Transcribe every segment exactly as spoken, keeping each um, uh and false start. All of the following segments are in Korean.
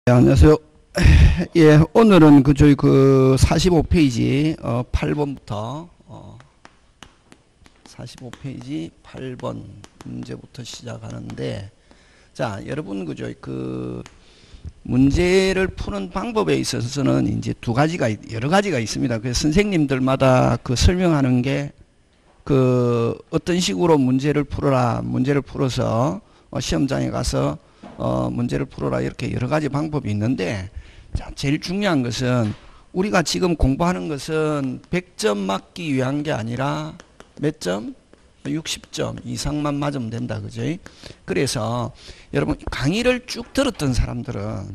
네, 안녕하세요. 예, 오늘은 그 저희 그 사십오 페이지 어, 팔 번부터 어, 사십오 페이지 팔 번 문제부터 시작하는데, 자, 여러분 그저 그 문제를 푸는 방법에 있어서는 이제 두 가지가 여러 가지가 있습니다. 그래서 선생님들마다 그 설명하는 게 그 어떤 식으로 문제를 풀어라, 문제를 풀어서 어, 시험장에 가서 어, 문제를 풀어라, 이렇게 여러 가지 방법이 있는데, 자, 제일 중요한 것은 우리가 지금 공부하는 것은 백 점 맞기 위한 게 아니라 몇 점? 육십 점 이상만 맞으면 된다, 그죠? 그래서 여러분 강의를 쭉 들었던 사람들은,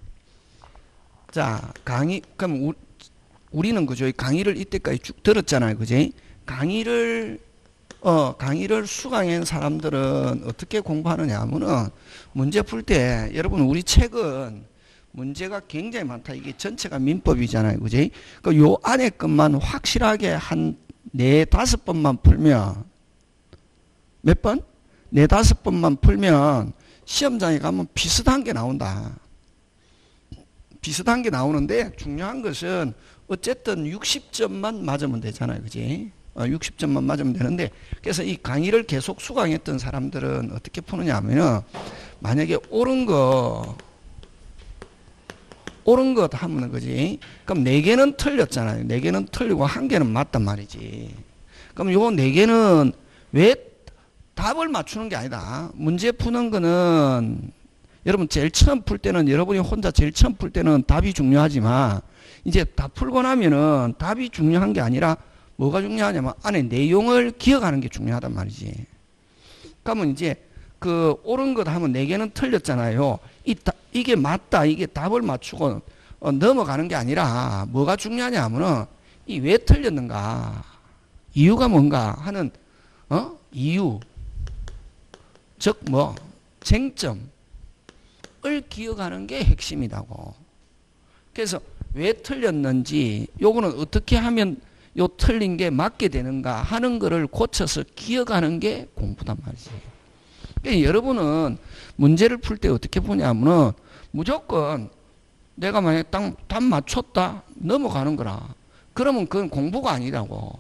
자, 강의, 그럼 우, 우리는 그죠? 강의를 이때까지 쭉 들었잖아요, 그죠? 강의를 어, 강의를 수강한 사람들은 어떻게 공부하느냐 하면은, 문제 풀 때, 여러분, 우리 책은 문제가 굉장히 많다. 이게 전체가 민법이잖아요. 그지? 그 요 안에 것만 확실하게 한 네, 다섯 번만 풀면, 몇 번? 네, 다섯 번만 풀면 시험장에 가면 비슷한 게 나온다. 비슷한 게 나오는데, 중요한 것은 어쨌든 육십 점만 맞으면 되잖아요. 그지? 어, 육십 점만 맞으면 되는데, 그래서 이 강의를 계속 수강했던 사람들은 어떻게 푸느냐 하면은, 만약에 옳은 거 옳은 것 하면 그지? 그럼 네 개는 틀렸잖아요. 네 개는 틀리고 한 개는 맞단 말이지. 그럼 요 네 개는 왜 답을 맞추는 게 아니다. 문제 푸는 거는 여러분 제일 처음 풀 때는, 여러분이 혼자 제일 처음 풀 때는 답이 중요하지만, 이제 다 풀고 나면은 답이 중요한 게 아니라 뭐가 중요하냐면 안에 내용을 기억하는 게 중요하단 말이지. 그러면 이제 그 옳은 것 하면 네 개는 틀렸잖아요. 이, 이게 맞다, 이게 답을 맞추고 어, 넘어가는 게 아니라 뭐가 중요하냐 하면은 이 왜 틀렸는가, 이유가 뭔가 하는 어 이유, 즉 뭐 쟁점을 기억하는 게 핵심이라고. 그래서 왜 틀렸는지, 요거는 어떻게 하면 요 틀린 게 맞게 되는가 하는 거를 고쳐서 기억하는 게 공부단 말이지. 그러니까 여러분은 문제를 풀 때 어떻게 보냐면은 무조건 내가 만약에 딱 답 맞췄다 넘어가는 거라. 그러면 그건 공부가 아니라고.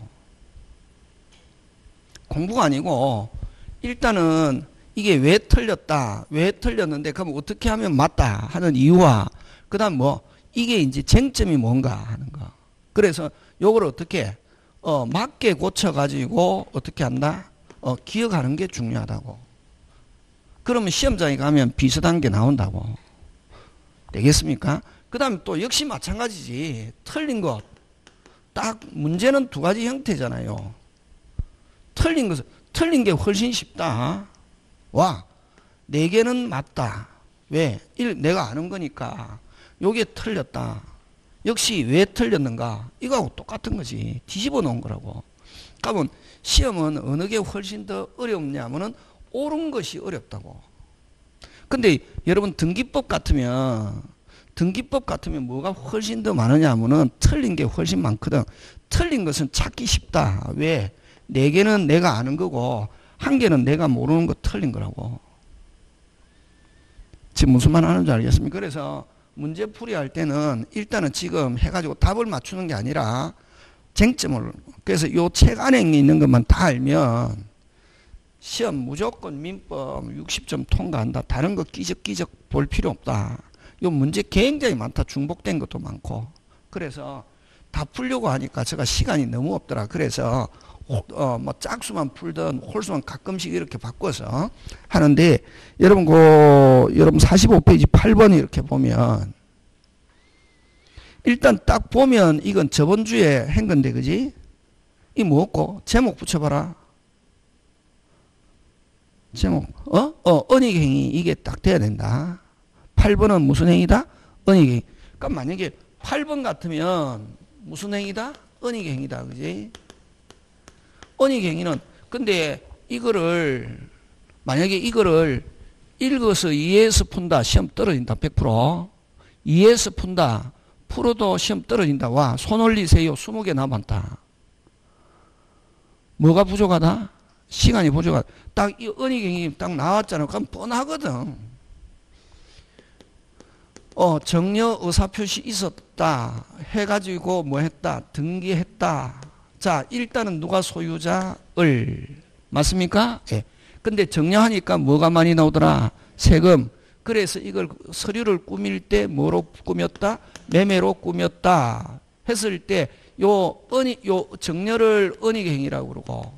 공부가 아니고, 일단은 이게 왜 틀렸다, 왜 틀렸는데 그럼 어떻게 하면 맞다 하는 이유와, 그 다음 뭐 이게 이제 쟁점이 뭔가 하는 거. 그래서 요걸 어떻게 어 맞게 고쳐가지고 어떻게 한다? 어 기억하는 게 중요하다고. 그러면 시험장에 가면 비슷한 게 나온다고. 되겠습니까? 그 다음에 또 역시 마찬가지지. 틀린 것. 딱 문제는 두 가지 형태잖아요. 틀린 것은, 틀린 게 훨씬 쉽다. 와, 네 개는 맞다. 왜? 일, 내가 아는 거니까. 요게 틀렸다. 역시 왜 틀렸는가? 이거하고 똑같은 거지. 뒤집어 놓은 거라고. 그러면 시험은 어느 게 훨씬 더 어렵냐면은 옳은 것이 어렵다고. 근데 여러분 등기법 같으면, 등기법 같으면 뭐가 훨씬 더 많으냐 하면은 틀린 게 훨씬 많거든. 틀린 것은 찾기 쉽다. 왜? 네 개는 내가 아는 거고 한 개는 내가 모르는 거 틀린 거라고. 지금 무슨 말 하는지 알겠습니까? 그래서 문제풀이 할 때는 일단은 지금 해가지고 답을 맞추는 게 아니라 쟁점을, 그래서 요 책 안에 있는 것만 다 알면 시험 무조건 민법 육십 점 통과한다. 다른 거 끼적끼적 볼 필요 없다. 요 문제 굉장히 많다. 중복된 것도 많고. 그래서 다 풀려고 하니까 제가 시간이 너무 없더라. 그래서 어, 뭐 짝수만 풀든 홀수만 가끔씩 이렇게 바꿔서 하는데, 여러분 그 여러분 사십오 페이지 팔 번 이렇게 보면, 일단 딱 보면 이건 저번 주에 한 건데, 그지? 이 뭐고? 제목 붙여봐라. 제목, 어? 어, 언익행위. 이게 딱 돼야 된다. 팔 번은 무슨 행위다? 언익행위. 그러니까 만약에 팔 번 같으면 무슨 행위다? 언익행위다. 그지? 언익행위는, 근데 이거를, 만약에 이거를 읽어서 이해해서 푼다. 시험 떨어진다. 백 퍼센트. 이해해서 푼다. 풀어도 시험 떨어진다. 와, 손 올리세요. 스무 개 남았다. 뭐가 부족하다? 시간이 부족하다. 딱 이 언익행위 딱 나왔잖아. 그럼 뻔하거든. 어, 정려 의사표시 있었다 해가지고 뭐 했다? 등기했다. 자, 일단은 누가 소유자? 을. 맞습니까? 예. 근데 정려하니까 뭐가 많이 나오더라? 세금. 그래서 이걸 서류를 꾸밀 때 뭐로 꾸몄다? 매매로 꾸몄다. 했을 때 요 은이 요 정려를 은닉행위라고 그러고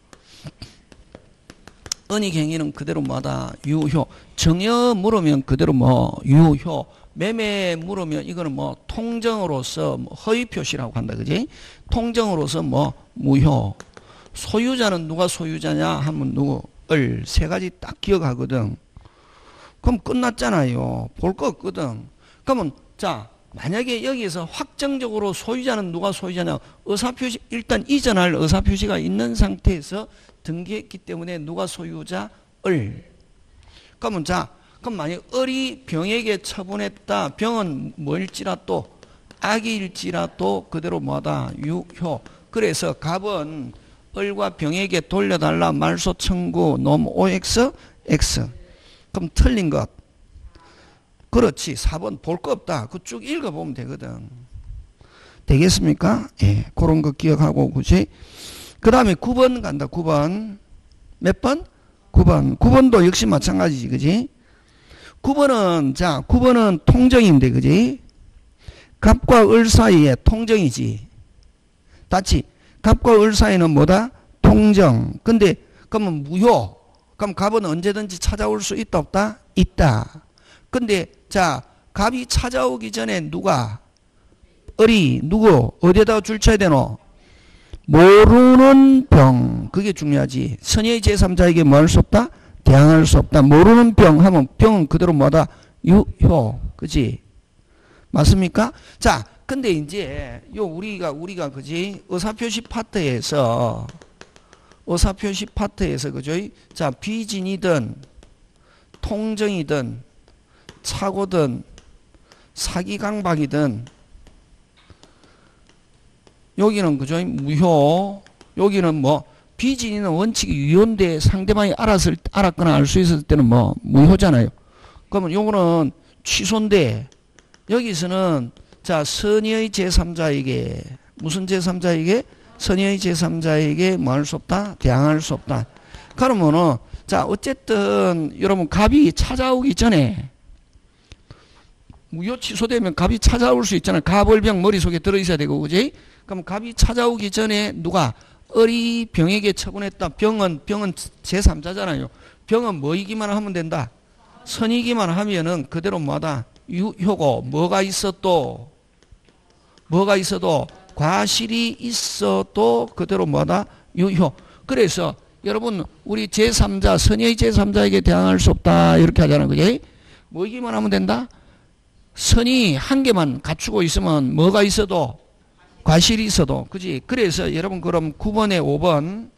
은닉행위는 그대로 뭐다? 유효. 정여 물으면 그대로 뭐 유효. 매매 물으면 이거는 뭐 통정으로서 뭐 허위 표시라고 한다. 그지? 통정으로서 뭐 무효. 소유자는 누가 소유자냐 하면 누구? 을. 세 가지 딱 기억하거든. 그럼 끝났잖아요. 볼 거 없거든. 그러면 자, 만약에 여기에서 확정적으로 소유자는 누가 소유자냐? 의사표시, 일단 이전할 의사표시가 있는 상태에서 등기했기 때문에 누가 소유자? 을. 그러면 자, 그럼 만약 을이 병에게 처분했다. 병은 뭐일지라도 악일지라도 그대로 뭐다? 유효. 그래서 갑은 을과 병에게 돌려달라. 말소 청구 놈 오엑스 X. 그럼 틀린 것. 그렇지. 사 번 볼 거 없다. 그 쭉 읽어보면 되거든. 되겠습니까? 예. 그런 거 기억하고, 그치? 그 다음에 구 번 간다. 구 번. 몇 번? 구 번. 구 번도 역시 마찬가지지. 그지? 구 번은, 자, 구 번은 통정인데, 그지? 갑과 을 사이에 통정이지. 다치. 갑과 을 사이는 뭐다? 통정. 근데, 그러면 무효. 그럼 갑은 언제든지 찾아올 수 있다, 없다? 있다. 근데, 자, 갑이 찾아오기 전에 누가? 을이, 누구? 어디에다가 줄 쳐야 되노? 모르는 병. 그게 중요하지. 선의의 제삼자에게 뭐 할 수 없다? 대항할 수 없다. 모르는 병 하면 병은 그대로 뭐다? 유효. 그지? 맞습니까? 자, 근데 이제, 요, 우리가, 우리가, 그지? 의사표시 파트에서, 의사표시 파트에서, 그죠? 자, 비진이든, 통정이든, 사고든, 사기강박이든, 여기는, 그죠? 무효. 여기는 뭐, 비진이는 원칙이 유효인데 상대방이 알았을, 알았거나 알 수 있을 때는 뭐, 무효잖아요. 그러면 요거는 취소인데, 여기서는, 자, 선의의 제삼자에게, 무슨 제삼자에게? 선의의 제삼자에게 뭐 할 수 없다? 대항할 수 없다. 그러면은, 자, 어쨌든, 여러분, 갑이 찾아오기 전에, 무효 취소되면 갑이 찾아올 수 있잖아요. 갑을병 머릿속에 들어있어야 되고, 그지? 그럼 갑이 찾아오기 전에 누가? 을이 병에게 처분했다. 병은, 병은 제삼자잖아요. 병은 뭐이기만 하면 된다? 선이기만 하면은 그대로 뭐다? 유효고, 뭐가 있어도, 뭐가 있어도, 과실이 있어도 그대로 뭐다? 유효. 그래서 여러분, 우리 제삼자, 선의의 제삼자에게 대항할 수 없다. 이렇게 하잖아요. 그지? 뭐이기만 하면 된다? 선이 한 개만 갖추고 있으면 뭐가 있어도 과실이 있어도 그지? 그래서 여러분 그럼 구 번에 오 번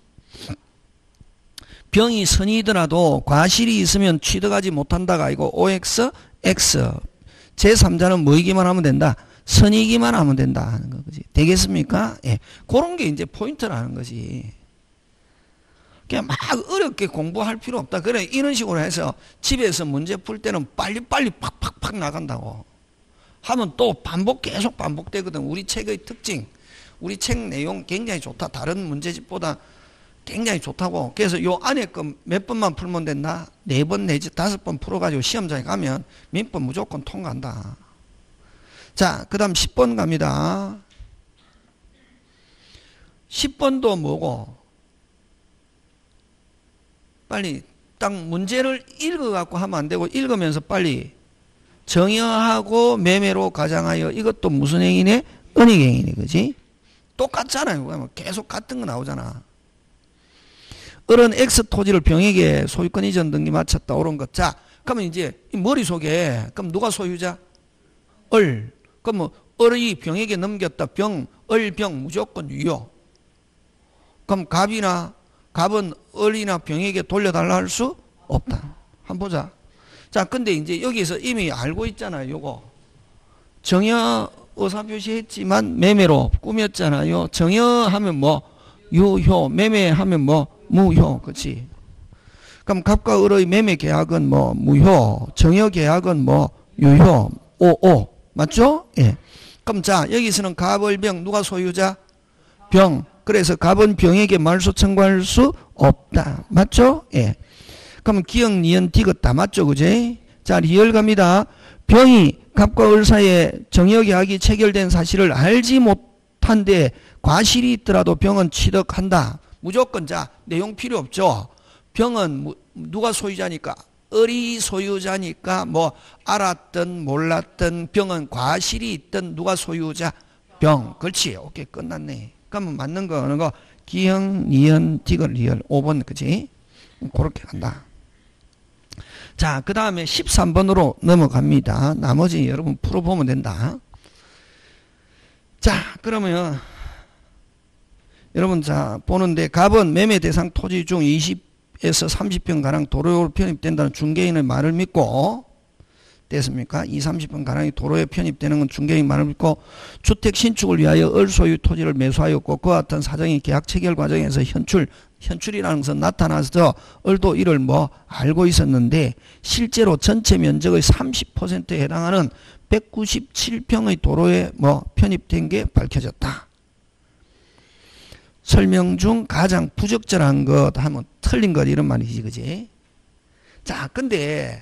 병이 선이더라도 과실이 있으면 취득하지 못한다가 이거 오엑스 X 제삼자는 뭐이기만 하면 된다? 선이기만 하면 된다 하는 거 그지? 되겠습니까? 예. 그런 게 이제 포인트라는 거지. 그냥 막 어렵게 공부할 필요 없다. 그래 이런 식으로 해서 집에서 문제 풀 때는 빨리빨리 팍팍팍 나간다고. 하면 또 반복 계속 반복되거든. 우리 책의 특징. 우리 책 내용 굉장히 좋다. 다른 문제집보다 굉장히 좋다고. 그래서 요 안에 거 몇 번만 풀면 된다? 네 번 내지 다섯 번 풀어가지고 시험장에 가면 민법 무조건 통과한다. 자, 그 다음 십 번 갑니다. 십 번도 뭐고? 빨리 딱 문제를 읽어갖고 하면 안 되고 읽으면서 빨리 정여하고 매매로 가장하여 이것도 무슨 행위네? 은닉행위네. 그지? 똑같잖아요. 계속 같은 거 나오잖아. 을은 X 토지를 병에게 소유권 이전 등기 마쳤다. 옳은 것. 자, 그러면 이제 머릿속에 그럼 누가 소유자? 을. 그럼 뭐 을이 병에게 넘겼다. 병, 을, 병 무조건 유효. 그럼 갑이나 갑은 을이나 병에게 돌려달라 할 수 없다. 한번 보자. 자, 근데 이제 여기서 이미 알고 있잖아요. 요거. 정여 의사표시 했지만 매매로 꾸몄잖아요. 정여하면 뭐 유효, 매매하면 뭐 무효. 그치? 그럼 갑과 을의 매매 계약은 뭐 무효, 정여 계약은 뭐 유효. 오, 오. 맞죠? 예. 그럼 자, 여기서는 갑을병 누가 소유자? 병. 그래서 갑은 병에게 말소 청구할 수 없다. 맞죠? 예. 그럼 기역, 니은, 디귿 다 맞죠? 그제? 자, 리얼 갑니다. 병이 갑과 을 사이에 정여계약이 체결된 사실을 알지 못한데 과실이 있더라도 병은 취득한다. 무조건 자, 내용 필요 없죠? 병은 누가 소유자니까? 을이 소유자니까 뭐 알았든 몰랐든 병은 과실이 있든 누가 소유자? 병. 그렇지. 오케이. 끝났네. 그러면 맞는 거 어느 거? 기역, 니은, 디귿, 리얼. 오 번 그지? 그렇게 간다. 자, 그 다음에 십삼 번으로 넘어갑니다. 나머지 여러분 풀어보면 된다. 자, 그러면 여러분 자 보는데 갑은 매매 대상 토지 중 이십에서 삼십 평가량 도로로 편입된다는 중개인의 말을 믿고 됐습니까? 이십, 삼십 평가량이 도로에 편입되는 건 중개인 말을 믿고 주택 신축을 위하여 을 소유 토지를 매수하였고 그와 같은 사정이 계약 체결 과정에서 현출 현출이라는 것은 나타나서 을도 이를 뭐 알고 있었는데 실제로 전체 면적의 삼십 퍼센트에 해당하는 백구십칠 평의 도로에 뭐 편입된 게 밝혀졌다. 설명 중 가장 부적절한 것 하면 틀린 것 이런 말이지, 그지? 자, 근데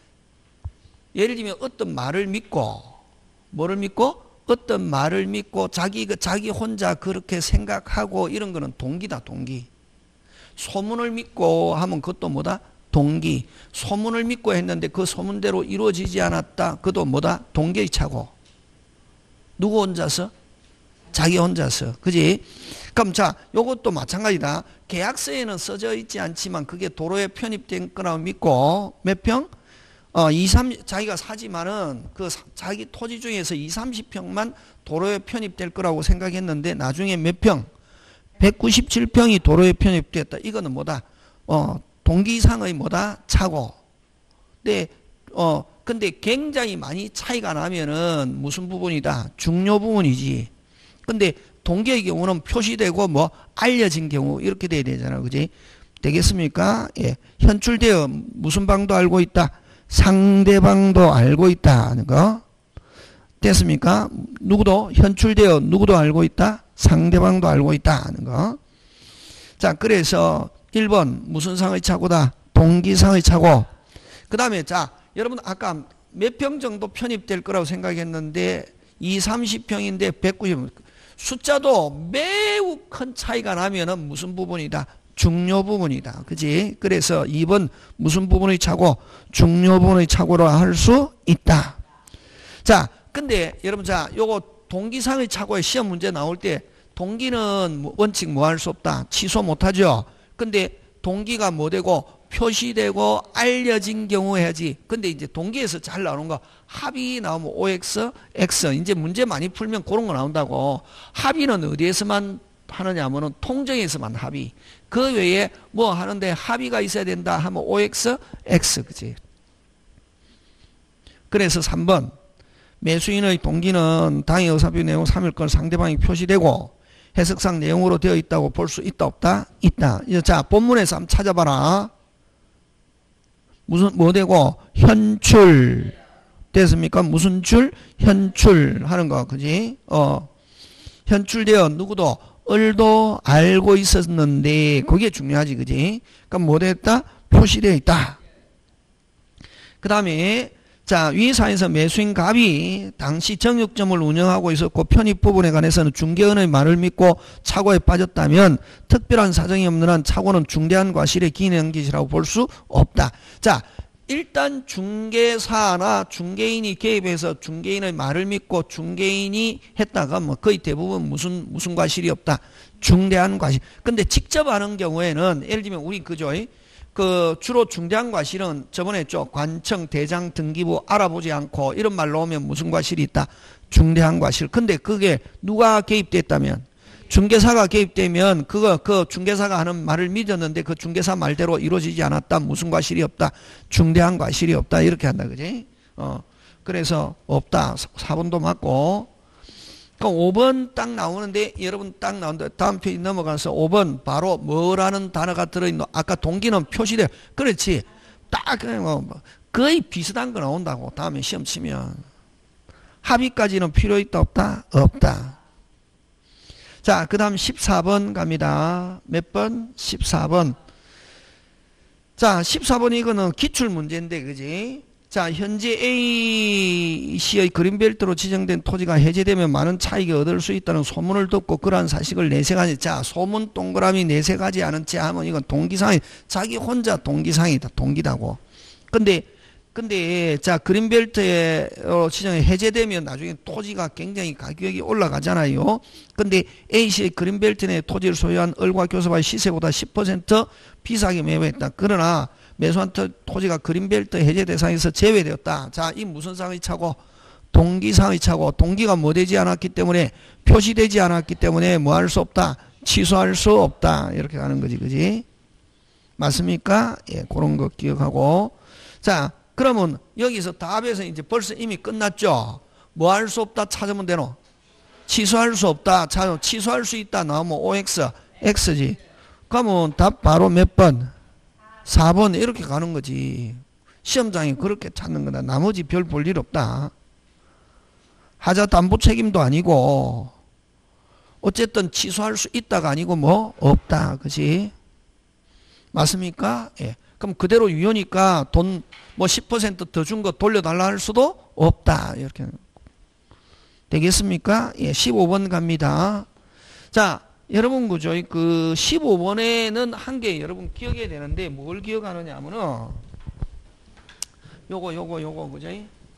예를 들면 어떤 말을 믿고 뭐를 믿고 어떤 말을 믿고 자기 그 자기 혼자 그렇게 생각하고 이런 거는 동기다, 동기. 소문을 믿고 하면 그것도 뭐다? 동기. 소문을 믿고 했는데 그 소문대로 이루어지지 않았다. 그것도 뭐다? 동기의 차고. 누구 혼자서? 자기 혼자서. 그지? 그럼 자, 요것도 마찬가지다. 계약서에는 써져 있지 않지만 그게 도로에 편입된 거라고 믿고 몇 평? 어, 이십, 삼십, 자기가 사지만은 그 사, 자기 토지 중에서 이십, 삼십 평만 도로에 편입될 거라고 생각했는데 나중에 몇 평? 백구십칠 평이 도로에 편입됐다. 이거는 뭐다? 어, 동기 이상의 뭐다? 차고. 근데, 어, 근데 굉장히 많이 차이가 나면은 무슨 부분이다? 중요 부분이지. 근데 동기의 경우는 표시되고 뭐 알려진 경우 이렇게 돼야 되잖아. 그지? 되겠습니까? 예. 현출되어 무슨 방도 알고 있다? 상대방도 알고 있다 하는 거. 됐습니까? 누구도 현출되어 누구도 알고 있다? 상대방도 알고 있다 하는 거. 자, 그래서 일 번 무슨 상의 차고다? 동기상의 차고. 그 다음에 자, 여러분 아까 몇 평 정도 편입될 거라고 생각했는데 이십, 삼십 평인데 백구십 평. 숫자도 매우 큰 차이가 나면은 무슨 부분이다? 중요 부분이다. 그지? 그래서 이 번 무슨 부분의 차고? 중요 부분의 차고라 할 수 있다. 자, 근데 여러분 자, 요거 동기상의 차고에 시험 문제 나올 때 동기는 원칙 뭐 할 수 없다. 취소 못 하죠. 근데 동기가 뭐 되고 표시되고 알려진 경우 해야지. 근데 이제 동기에서 잘 나오는 거 합의 나오면 오엑스, X. 이제 문제 많이 풀면 그런 거 나온다고. 합의는 어디에서만 하느냐 하면은 통정에서만 합의. 그 외에 뭐 하는데 합의가 있어야 된다 하면 오엑스, X. 그지? 그래서 삼 번. 매수인의 동기는 당의 의사표시 내용 삼 일권 상대방이 표시되고 해석상 내용으로 되어 있다고 볼 수 있다 없다? 있다. 자, 본문에서 한번 찾아봐라. 무슨 뭐 되고 현출 됐습니까? 무슨 출? 현출 하는 거. 그지? 어. 현출되어 누구도 을도 알고 있었는데 그게 중요하지. 그지? 그럼 뭐 됐다? 표시되어 있다. 그 다음에 자, 위 사에서 매수인 갑이 당시 정육점을 운영하고 있었고 편입 부분에 관해서는 중개원의 말을 믿고 착오에 빠졌다면 특별한 사정이 없는 한 착오는 중대한 과실의 기인한 것이라고 볼 수 없다. 자, 일단 중개사나 중개인이 개입해서 중개인의 말을 믿고 중개인이 했다가 뭐 거의 대부분 무슨 무슨 과실이 없다. 중대한 과실. 근데 직접 하는 경우에는 예를 들면 우리 그죠? 그 주로 중대한 과실은 저번에 했죠. 관청, 대장, 등기부 알아보지 않고 이런 말로 오면 무슨 과실이 있다? 중대한 과실. 근데 그게 누가 개입됐다면 중개사가 개입되면 그거 그 중개사가 하는 말을 믿었는데 그 중개사 말대로 이루어지지 않았다. 무슨 과실이 없다? 중대한 과실이 없다. 이렇게 한다. 그지? 어. 그래서 없다. 사 번도 맞고. 그럼 오 번 딱 나오는데 여러분 딱 나오는데 다음 페이지 넘어가서 오 번 바로 뭐라는 단어가 들어있노? 아까 동기는 표시돼. 그렇지. 딱 뭐 거의 비슷한 거 나온다고. 다음에 시험 치면. 합의까지는 필요 있다 없다? 없다. 자, 그 다음 십사 번 갑니다. 몇 번? 십사 번. 자, 십사 번 이거는 기출문제인데, 그지? 자, 현재 A시의 그린벨트로 지정된 토지가 해제되면 많은 차익을 얻을 수 있다는 소문을 듣고 그러한 사실을 내세가지. 자, 소문 동그라미 내세가지 않은 채 하면 이건 동기상이, 자기 혼자 동기상이다. 동기다고. 근데, 근데, 자, 그린벨트로 지정이 해제되면 나중에 토지가 굉장히 가격이 올라가잖아요. 근데 A시의 그린벨트 내 토지를 소유한 을과 교섭의 시세보다 십 퍼센트 비싸게 매매했다. 그러나 매수한 토지가 그린벨트 해제 대상에서 제외되었다. 자, 이 무슨 상의 차고? 동기상의 차고, 동기가 뭐 되지 않았기 때문에, 표시되지 않았기 때문에 뭐 할 수 없다? 취소할 수 없다. 이렇게 가는 거지, 그지? 맞습니까? 예, 그런 거 기억하고. 자, 그러면 여기서 답에서 이제 벌써 이미 끝났죠? 뭐 할 수 없다 찾으면 되노? 취소할 수 없다 찾으면 취소할 수 있다 나오면 오엑스, X지. 그러면 답 바로 몇 번? 사 번 이렇게 가는 거지. 시험장이 그렇게 찾는 거다. 나머지 별 볼 일 없다. 하자 담보 책임도 아니고 어쨌든 취소할 수 있다가 아니고 뭐 없다. 그지? 맞습니까? 예. 그럼 그대로 유효니까 돈 뭐 십 퍼센트 더 준 거 돌려달라 할 수도 없다. 이렇게 되겠습니까? 예, 십오 번 갑니다. 자, 여러분 그죠? 그 십오 번에는 한 개 여러분 기억해야 되는데 뭘 기억하느냐 하면은 요거 요거 요거 그죠?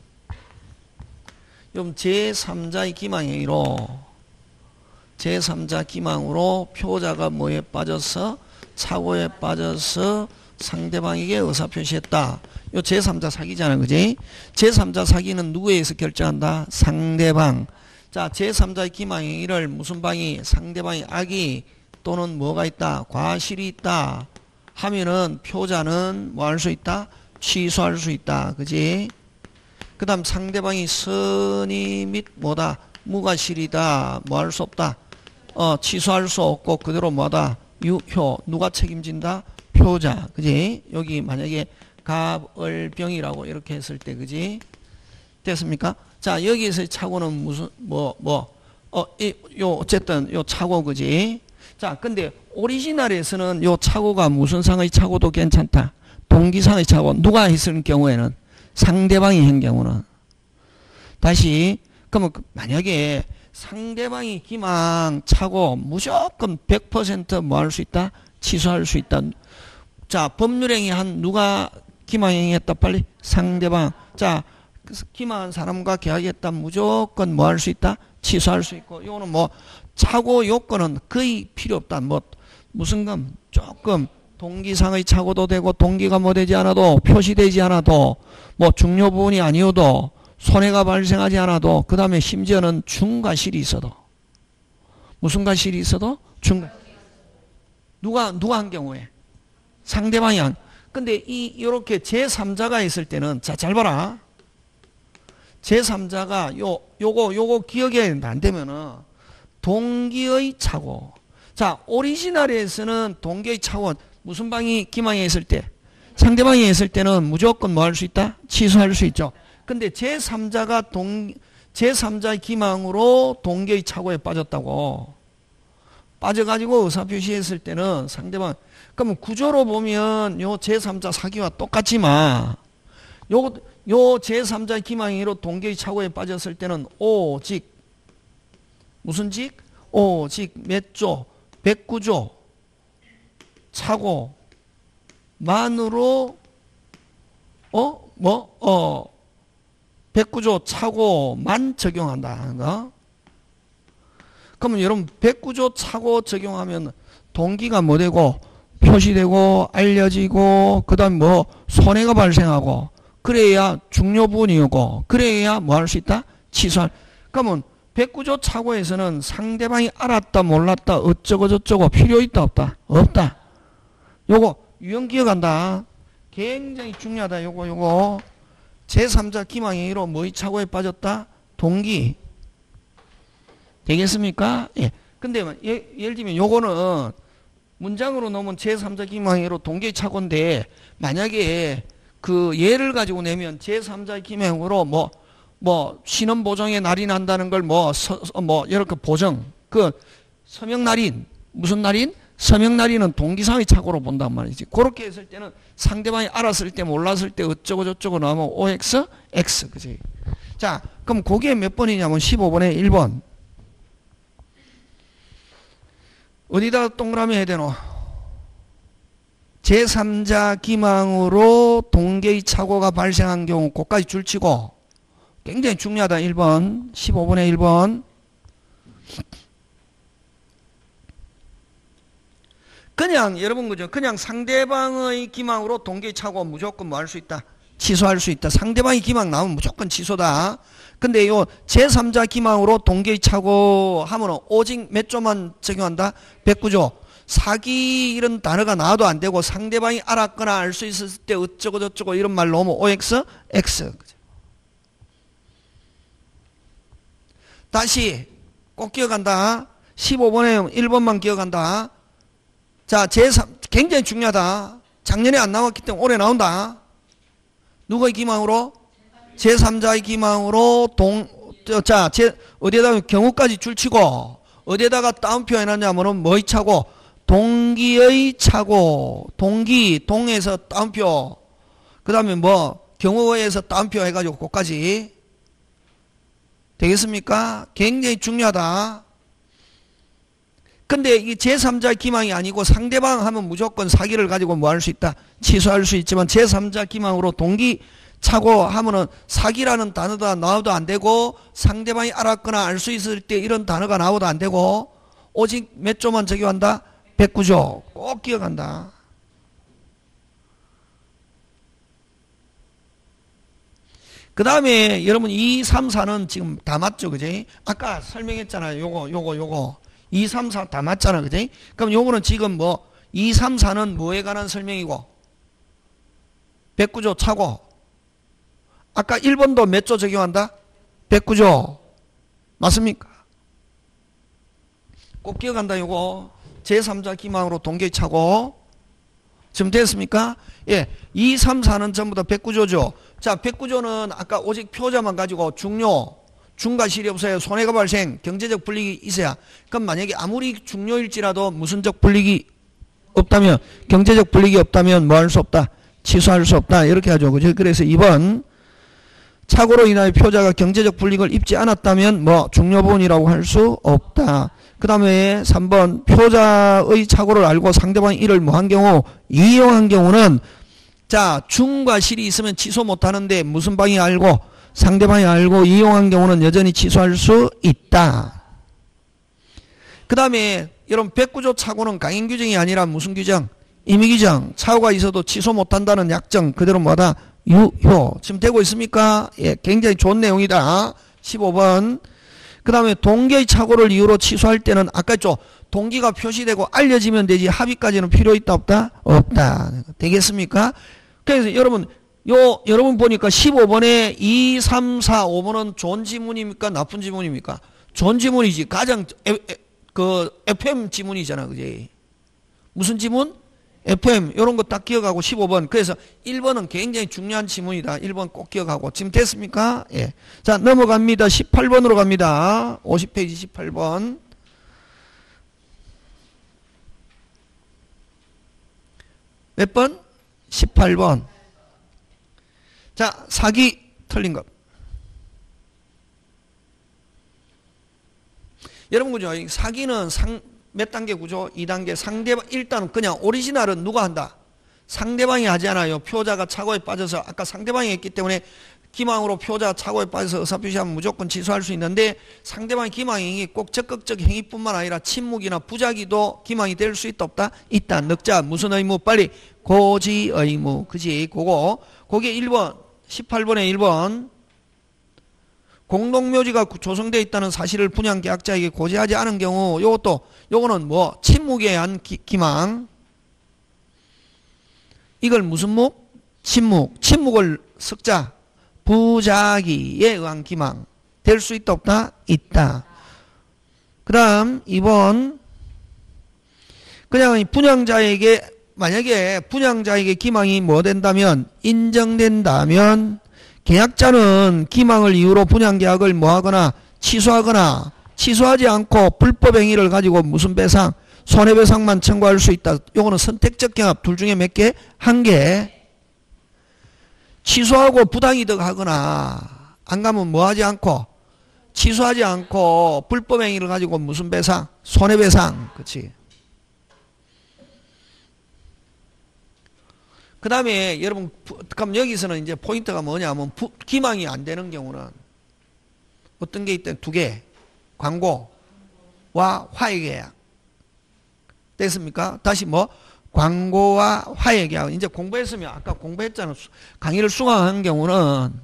좀 제삼자의 기망행위로 제삼자 기망으로 표자가 뭐에 빠져서 착오에 빠져서 상대방에게 의사표시했다. 요 제삼자 사기잖아. 그지? 제삼자 사기는 누구에 의해서 결정한다? 상대방. 자, 제삼자의 기망행위를 무슨 방이? 상대방이 악의 또는 뭐가 있다? 과실이 있다 하면은 표자는 뭐 할 수 있다? 취소할 수 있다. 그지? 그 다음 상대방이 선의 및 뭐다? 무과실이다. 뭐 할 수 없다? 어, 취소할 수 없고 그대로 뭐다? 유효. 누가 책임진다? 표자. 그지? 여기 만약에 갑을병이라고 이렇게 했을 때, 그지? 됐습니까? 자, 여기에서의 착오는 무슨, 뭐, 뭐, 어, 이, 요, 어쨌든, 요 착오, 그지? 자, 근데, 오리지널에서는 요 착오가 무슨 상의 착오도 괜찮다. 동기상의 착오. 누가 했을 경우에는, 상대방이 한 경우는. 다시, 그러면, 만약에, 상대방이 기망, 착오, 무조건 백 퍼센트 뭐 할 수 있다? 취소할 수 있다. 자, 법률행위 한, 누가 기망행위 했다? 빨리? 상대방. 자, 기망한 사람과 계약했다. 무조건 뭐 할 수 있다? 취소할 수 있고. 이거는 뭐, 착오 요건은 거의 필요 없다. 뭐, 무슨 금? 조금, 동기상의 착오도 되고, 동기가 뭐 되지 않아도, 표시되지 않아도, 뭐, 중요 부분이 아니어도, 손해가 발생하지 않아도, 그 다음에 심지어는 중과실이 있어도. 무슨 과실이 있어도? 중과. 누가, 누가 한 경우에? 상대방이 한. 근데 이, 요렇게 제삼자가 있을 때는, 자, 잘 봐라. 제삼자가 요, 요거, 요거 기억해야 된다. 안 되면은, 동기의 착오. 자, 오리지널에서는 동기의 착오, 무슨 방이 기망에 있을 때? 상대방이 있을 때는 무조건 뭐 할 수 있다? 취소할 수 있죠. 근데 제삼자가 동, 제삼자의 기망으로 동기의 착오에 빠졌다고. 빠져가지고 의사표시했을 때는 상대방, 그러면 구조로 보면 요 제삼자 사기와 똑같지만, 요, 요 제삼자의 기망행위로 동기의 착오에 빠졌을 때는 오직, 무슨 직? 오직 몇 조? 백구 조 착오만으로, 어? 뭐? 어, 백구 조 착오만 적용한다 하는 거. 그러면 여러분 백구 조 착오 적용하면 동기가 뭐 되고 표시되고 알려지고 그 다음 뭐 손해가 발생하고 그래야 중요 부분이고 그래야 뭐 할 수 있다? 취소할. 그러면 백구 조 착오에서는 상대방이 알았다 몰랐다 어쩌고 저쩌고 필요 있다 없다? 없다. 요거 유형 기억한다. 굉장히 중요하다. 요거 요거 제삼자 기망행위로 뭐의 착오에 빠졌다? 동기. 되겠습니까? 예. 근데 예, 예를 들면 요거는 문장으로 넣으면 제삼자 기망행위로 동기의 착오인데 만약에 그 예를 가지고 내면 제삼자 기망행위로 뭐 뭐 신원 보정에 날인한다는 걸 뭐 뭐 이렇게 보정 그 서명 날인 무슨 날인? 서명 날인은 동기상의 착오로 본단 말이지. 그렇게 했을 때는 상대방이 알았을 때 몰랐을 때 어쩌고 저쩌고 나오면 오엑스 X 그지. 자 그럼 그게 몇 번이냐면 십오 번에 일 번. 어디다 동그라미 해야 되노? 제삼자 기망으로 동계의 착오가 발생한 경우 그까지 줄치고 굉장히 중요하다. 일 번 십오 번에 일 번 그냥 여러분 그죠? 그냥 상대방의 기망으로 동계의 착오 무조건 뭐 할 수 있다? 취소할 수 있다. 상대방의 기망 나오면 무조건 취소다. 근데 요 제삼자 기망으로 동계의 착오 하면은 오직 몇 조만 적용한다? 백구 조. 사기 이런 단어가 나와도 안 되고 상대방이 알았거나 알 수 있었을 때 어쩌고 저쩌고 이런 말 넣으면 오엑스 X. 다시 꼭 기억한다. 십오 번에 일 번만 기억한다. 자, 제삼 굉장히 중요하다. 작년에 안 나왔기 때문에 올해 나온다. 누구의 기망으로? 제삼자의 기망으로 동, 자, 제, 어디에다가 경우까지 줄치고, 어디에다가 따옴표 해놨냐면은 뭐의 차고? 동기의 차고, 동기, 동에서 따옴표, 그 다음에 뭐, 경우에서 따옴표 해가지고, 그까지. 되겠습니까? 굉장히 중요하다. 근데 이 제삼자의 기망이 아니고 상대방 하면 무조건 사기를 가지고 뭐 할 수 있다? 취소할 수 있지만 제삼자 기망으로 동기 차고 하면은 사기라는 단어가 나와도 안 되고 상대방이 알았거나 알 수 있을 때 이런 단어가 나와도 안 되고 오직 몇 조만 적용한다? 백구 조. 꼭 기억한다. 그 다음에 여러분 이, 삼, 사는 지금 다 맞죠? 그지? 아까 설명했잖아요. 요거, 요거, 요거. 이, 삼, 사 다 맞잖아. 그지? 그럼 요거는 지금 뭐 이, 삼, 사는 뭐에 관한 설명이고 백구 조 차고 아까 일 번도 몇 조 적용한다? 백구 조. 맞습니까? 꼭 기억한다. 요거 제삼자 기망으로 동계 차고 지금 됐습니까? 예, 이, 삼, 사는 전부 다 백구 조죠. 자, 백구 조는 아까 오직 표자만 가지고 중요 중과 실이 없어요. 손해가 발생, 경제적 불이익이 있어야. 그럼 만약에 아무리 중요일지라도 무슨적 불이익이 없다면, 경제적 불이익이 없다면 뭐 할 수 없다? 취소할 수 없다. 이렇게 하죠. 그죠? 그래서 이 번 착오로 인하여 표자가 경제적 불이익을 입지 않았다면 뭐 중요본이라고 할 수 없다. 그 다음에 삼 번 표자의 착오를 알고 상대방이 이를 뭐 한 경우 이용한 경우는 자 중과 실이 있으면 취소 못하는데 무슨 방이 알고 상대방이 알고 이용한 경우는 여전히 취소할 수 있다. 그 다음에 여러분 백구 조 착오는 강행 규정이 아니라 무슨 규정? 임의 규정. 착오가 있어도 취소 못한다는 약정 그대로 뭐다? 유효. 지금 되고 있습니까? 예, 굉장히 좋은 내용이다. 십오 번. 그 다음에 동기의 착오를 이유로 취소할 때는 아까 죠 동기가 표시되고 알려지면 되지 합의까지는 필요 있다 없다? 없다. 되겠습니까? 그래서 여러분 요 여러분 보니까 십오 번에 이, 삼, 사, 오 번은 좋은 지문입니까? 나쁜 지문입니까? 좋은 지문이지. 가장 에, 에, 그 에프엠 지문이잖아. 그지? 무슨 지문? 에프엠 이런 거 딱 기억하고 십오 번. 그래서 일 번은 굉장히 중요한 지문이다. 일 번 꼭 기억하고. 지금 됐습니까? 예. 자, 넘어갑니다. 십팔 번으로 갑니다. 오십 페이지 십팔 번. 몇 번? 십팔 번. 자, 사기 틀린 것. 여러분 그죠? 사기는 상, 몇 단계 구조? 이 단계. 상대방, 일단 그냥 오리지널은 누가 한다? 상대방이 하지 않아요. 표자가 착오에 빠져서 아까 상대방이 했기 때문에 기망으로 표자가 착오에 빠져서 의사표시하면 무조건 취소할 수 있는데 상대방의 기망이 꼭 적극적 행위뿐만 아니라 침묵이나 부작위도 기망이 될 수 있다 없다? 있다. 넉자 무슨 의무? 빨리 고지 의무. 그지? 그거. 그게 일 번. 십팔 번에 일 번. 공동묘지가 조성되어 있다는 사실을 분양계약자에게 고지하지 않은 경우 요것도 요거는 뭐 침묵에 의한 기, 기망. 이걸 무슨 묵? 침묵. 침묵을 섞자. 부작위에 의한 기망. 될 수 있다 없다? 있다. 그 다음 이 번. 그냥 분양자에게 만약에 분양자에게 기망이 뭐 된다면 인정된다면 계약자는 기망을 이유로 분양계약을 뭐하거나 취소하거나 취소하지 않고 불법 행위를 가지고 무슨 배상? 손해배상만 청구할 수 있다. 요거는 선택적 경합 둘 중에 몇 개? 한 개. 취소하고 부당이득 하거나 안 가면 뭐 하지 않고 취소하지 않고 불법 행위를 가지고 무슨 배상? 손해배상. 그치? 그 다음에 여러분, 그럼 여기서는 이제 포인트가 뭐냐면 부, 기망이 안 되는 경우는 어떤 게 있대? 두 개. 광고와 화해계약. 됐습니까? 다시 뭐? 광고와 화해계약. 이제 공부했으면 아까 공부했잖아. 강의를 수강한 경우는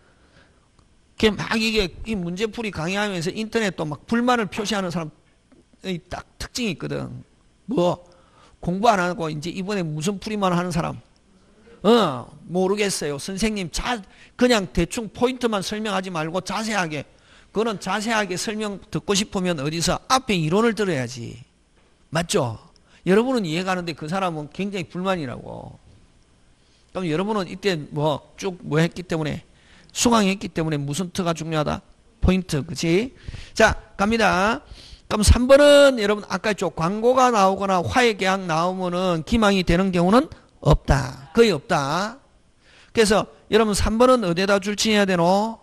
막 이게 이 문제풀이 강의하면서 인터넷도 막 불만을 표시하는 사람이 딱 특징이 있거든. 뭐? 공부 안 하고 이제 이번에 무슨 풀이만 하는 사람? 어, 모르겠어요. 선생님, 자, 그냥 대충 포인트만 설명하지 말고 자세하게. 그거는 자세하게 설명 듣고 싶으면 어디서 앞에 이론을 들어야지. 맞죠? 여러분은 이해가는데 그 사람은 굉장히 불만이라고. 그럼 여러분은 이때 뭐 쭉 뭐 했기 때문에 수강했기 때문에 무슨 트가 중요하다? 포인트. 그치? 자, 갑니다. 그럼 삼 번은 여러분 아까 쪽 광고가 나오거나 화해계약 나오면은 기망이 되는 경우는 없다. 거의 없다. 그래서 여러분 삼 번은 어디에다 줄치해야 되노?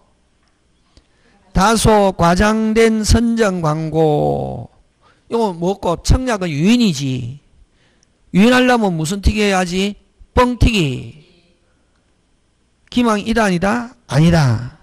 다소 과장된 선정 광고. 이거 뭐고 청약은 유인이지. 유인하려면 무슨 튀기 해야지? 뻥튀기. 기망이다 아니다? 아니다.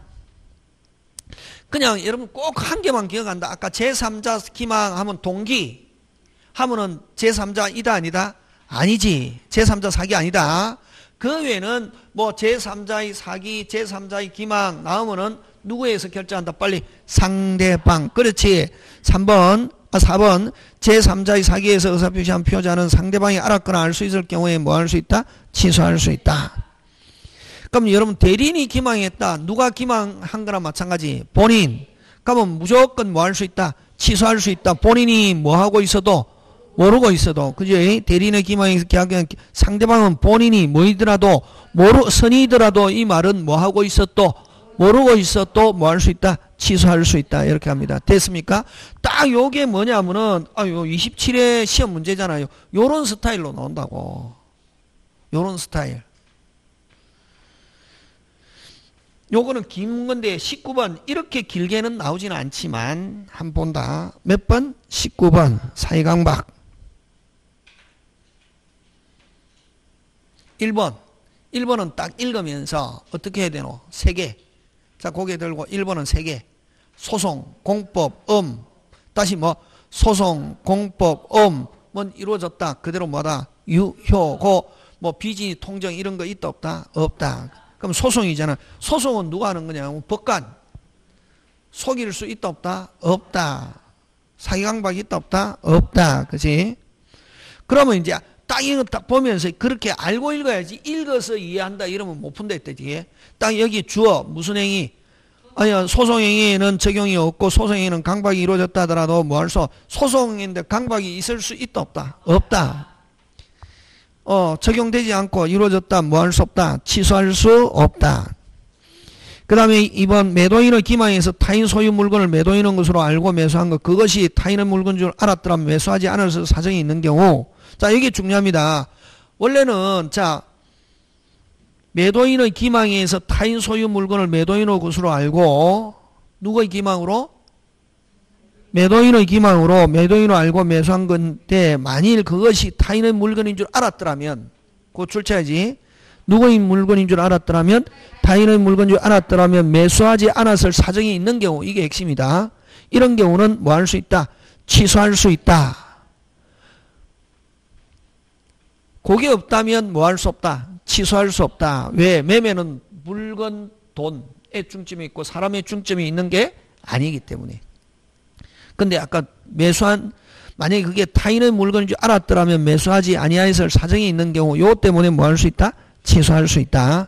그냥 여러분 꼭 한 개만 기억한다. 아까 제삼자 기망하면 동기 하면은 제삼자이다 아니다? 아니지. 제삼자 사기 아니다. 그 외에는 뭐 제삼자의 사기, 제삼자의 기망 나오면은 누구에서 결정한다? 빨리 상대방. 그렇지. 삼 번, 아 사 번 제삼자의 사기에서 의사표시한 피해자는 상대방이 알았거나 알 수 있을 경우에 뭐 할 수 있다? 취소할 수 있다. 그럼 여러분 대리인이 기망했다. 누가 기망한 거나 마찬가지. 본인. 그러면 무조건 뭐 할 수 있다? 취소할 수 있다. 본인이 뭐 하고 있어도 모르고 있어도. 그지? 대리인의 기망에서 계약한 상대방은 본인이 뭐이더라도 모르 선이더라도 이 말은 뭐 하고 있어도 모르고 있어도 뭐 할 수 있다? 취소할 수 있다. 이렇게 합니다. 됐습니까? 딱 요게 뭐냐면은 아유 이십칠 회 시험 문제잖아요. 요런 스타일로 나온다고. 요런 스타일. 요거는 긴 건데 십구 번 이렇게 길게는 나오지는 않지만 한번 본다. 몇 번? 십구 번 사이강박. 일 번. 일 번은 딱 읽으면서 어떻게 해야 되노? 세 개. 자, 고개 들고 일 번은 세 개. 소송, 공법, 음. 다시 뭐 소송, 공법, 음. 뭐 이루어졌다. 그대로 뭐다? 유효고 뭐 비지 통정 이런 거 있다 없다? 없다. 그럼 소송이잖아. 소송은 누가 하는 거냐? 법관. 속일 수 있다 없다? 없다. 사기강박이 있다 없다? 없다. 그치? 그러면 이제 딱 이거 딱 보면서 그렇게 알고 읽어야지. 읽어서 이해한다 이러면 못 푼다 했대 뒤에. 딱 여기 주어 무슨 행위? 아니 소송행위에는 적용이 없고 소송행위는 강박이 이루어졌다 하더라도 뭐 할 수? 소송인데 강박이 있을 수 있다 없다? 없다. 어, 적용되지 않고 이루어졌다. 뭐 할 수 없다. 취소할 수 없다. 그 다음에 이번 매도인의 기망에서 타인 소유 물건을 매도인의 것으로 알고 매수한 것. 그것이 타인의 물건인 줄 알았더라면 매수하지 않아서 사정이 있는 경우. 자, 이게 중요합니다. 원래는 자 매도인의 기망에서 타인 소유 물건을 매도인의 것으로 알고 누구의 기망으로? 매도인의 기망으로 매도인으로 알고 매수한 건데 만일 그것이 타인의 물건인 줄 알았더라면 그거 출처야지. 누구의 물건인 줄 알았더라면 타인의 물건인 줄 알았더라면 매수하지 않았을 사정이 있는 경우. 이게 핵심이다. 이런 경우는 뭐 할 수 있다? 취소할 수 있다. 그게 없다면 뭐 할 수 없다? 취소할 수 없다. 왜? 매매는 물건, 돈의 중점이 있고 사람의 중점이 있는 게 아니기 때문에. 근데 아까 매수한 만약에 그게 타인의 물건인 줄 알았더라면 매수하지 아니하였을 사정이 있는 경우 요 때문에 뭐 할 수 있다? 취소할 수 있다.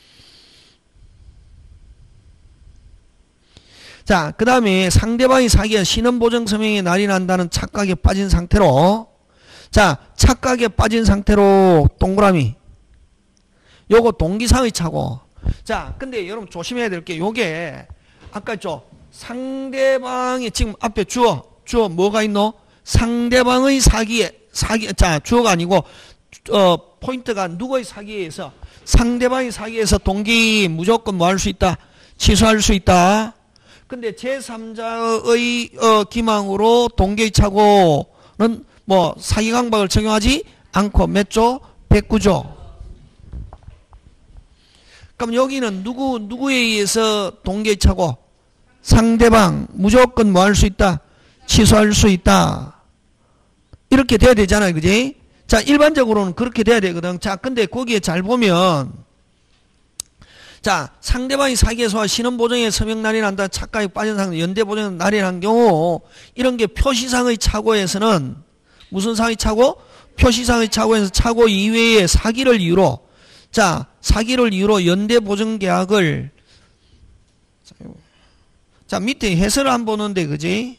자, 그 다음에 상대방이 사기한 신원보증서명에 날이 난다는 착각에 빠진 상태로 자, 착각에 빠진 상태로 동그라미 요거 동기상의 차고 자, 근데 여러분 조심해야 될 게 요게 아까 있죠. 상대방이 지금 앞에 주어, 주어 뭐가 있노? 상대방의 사기에, 사기, 자, 주어가 아니고, 어, 포인트가 누구의 사기에 의해서, 상대방의 사기에 의해서 동기 무조건 뭐 할 수 있다? 취소할 수 있다. 근데 제삼자의, 어, 기망으로 동기의 착오는 뭐, 사기 강박을 적용하지 않고 몇 조? 백구 조. 그럼 여기는 누구, 누구에 의해서 동기의 착오? 상대방 무조건 뭐 할 수 있다? 취소할 수 있다. 이렇게 돼야 되잖아요. 그지? 자, 일반적으로는 그렇게 돼야 되거든. 자, 근데 거기에 잘 보면, 자, 상대방이 사기에서 신원보정에 서명날이 난다. 착각이 빠진 상태, 연대보정 날이 난 경우, 이런 게 표시상의 착오에서는, 무슨 상의 착오? 표시상의 착오에서 착오 이외에 사기를 이유로, 자, 사기를 이유로 연대보정계약을, 자, 밑에 해설을 한번 보는데, 그지?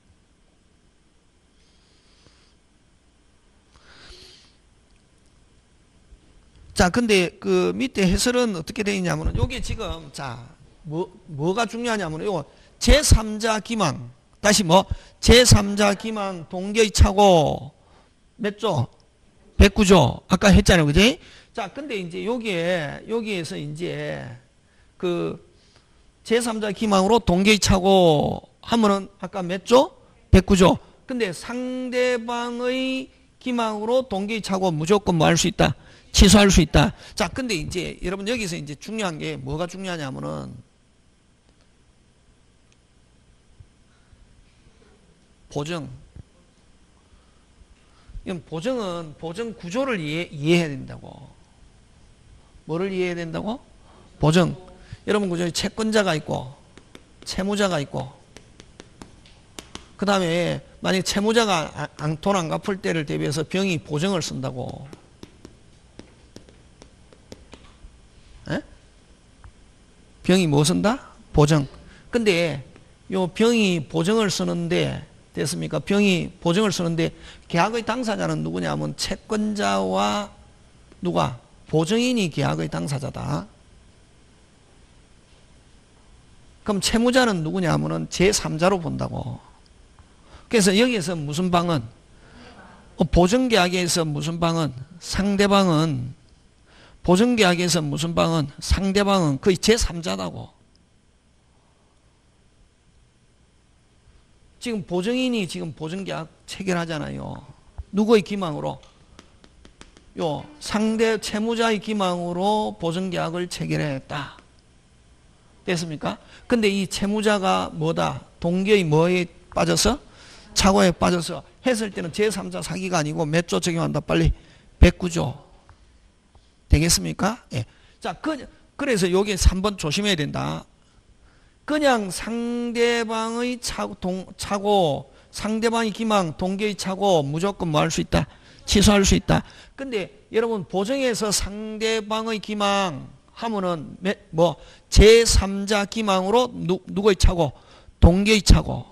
자, 근데 그 밑에 해설은 어떻게 되어 있냐면은, 요게 지금, 자, 뭐, 뭐가 중요하냐면은, 요거, 제삼자 기망. 다시 뭐, 제삼자 기망 동계의 착오, 몇 조? 백구 조. 아까 했잖아요. 그지? 자, 근데 이제 여기에, 여기에서 이제, 그, 제삼자 기망으로 동계의 착오 하면은, 아까 몇 조? 백구 조. 근데 상대방의 기망으로 동계의 착오 무조건 뭐 할 수 있다? 취소할 수 있다. 자, 근데 이제 여러분 여기서 이제 중요한 게 뭐가 중요하냐면은 보정. 이건 보정은 보정 구조를 이해, 이해해야 된다고. 뭐를 이해해야 된다고? 보정. 여러분 구조에 채권자가 있고 채무자가 있고 그 다음에 만약 채무자가 돈 안 갚을 때를 대비해서 병이 보정을 쓴다고. 에? 병이 뭐 쓴다? 보정. 근데 요 병이 보정을 쓰는데 됐습니까? 병이 보정을 쓰는데 계약의 당사자는 누구냐면 채권자와 누가? 보정인이 계약의 당사자다. 그럼 채무자는 누구냐면은 제삼자로 본다고. 그래서 여기에서 무슨 방은? 보정계약에서 무슨 방은? 상대방은 보정계약에서 무슨 방은? 상대방은 거의 제삼자다고. 지금 보정인이 지금 보정계약 체결하잖아요. 누구의 기망으로? 요 상대 채무자의 기망으로 보정계약을 체결했다. 됐습니까? 근데 이 채무자가 뭐다? 동기의 뭐에 빠져서? 착오에 빠져서 했을 때는 제삼자 사기가 아니고 몇 조 적용한다? 빨리 백구 조. 되겠습니까? 예. 자, 그, 그래서 여기 삼 번 조심해야 된다. 그냥 상대방의 착오, 동, 착오, 상대방의 기망, 동기의 착오 무조건 뭐 할 수 있다? 취소할 수 있다. 근데 여러분 보정에서 상대방의 기망 하면은 뭐 제삼자 기망으로 누, 누구의 착오? 동기의 착오.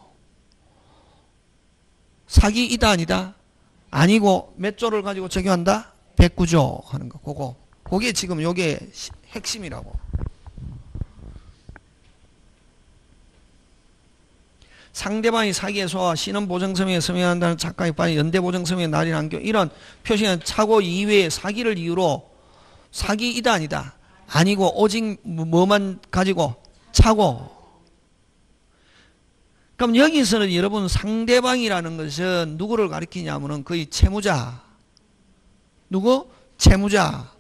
사기이다 아니다? 아니고 몇 조를 가지고 적용한다? 백구 조 하는 거. 그거. 그게 지금 요게 핵심이라고. 상대방이 사기에서 신원보정서명에 서명한다는 착각에 빠진 연대보정서명에 날이 난 경우 이런 표시는 착오 이외에 사기를 이유로 사기이다 아니다? 아니고 오직 뭐만 가지고? 착오. 그럼 여기서는 여러분 상대방이라는 것은 누구를 가리키냐면은 거의 채무자. 누구? 채무자.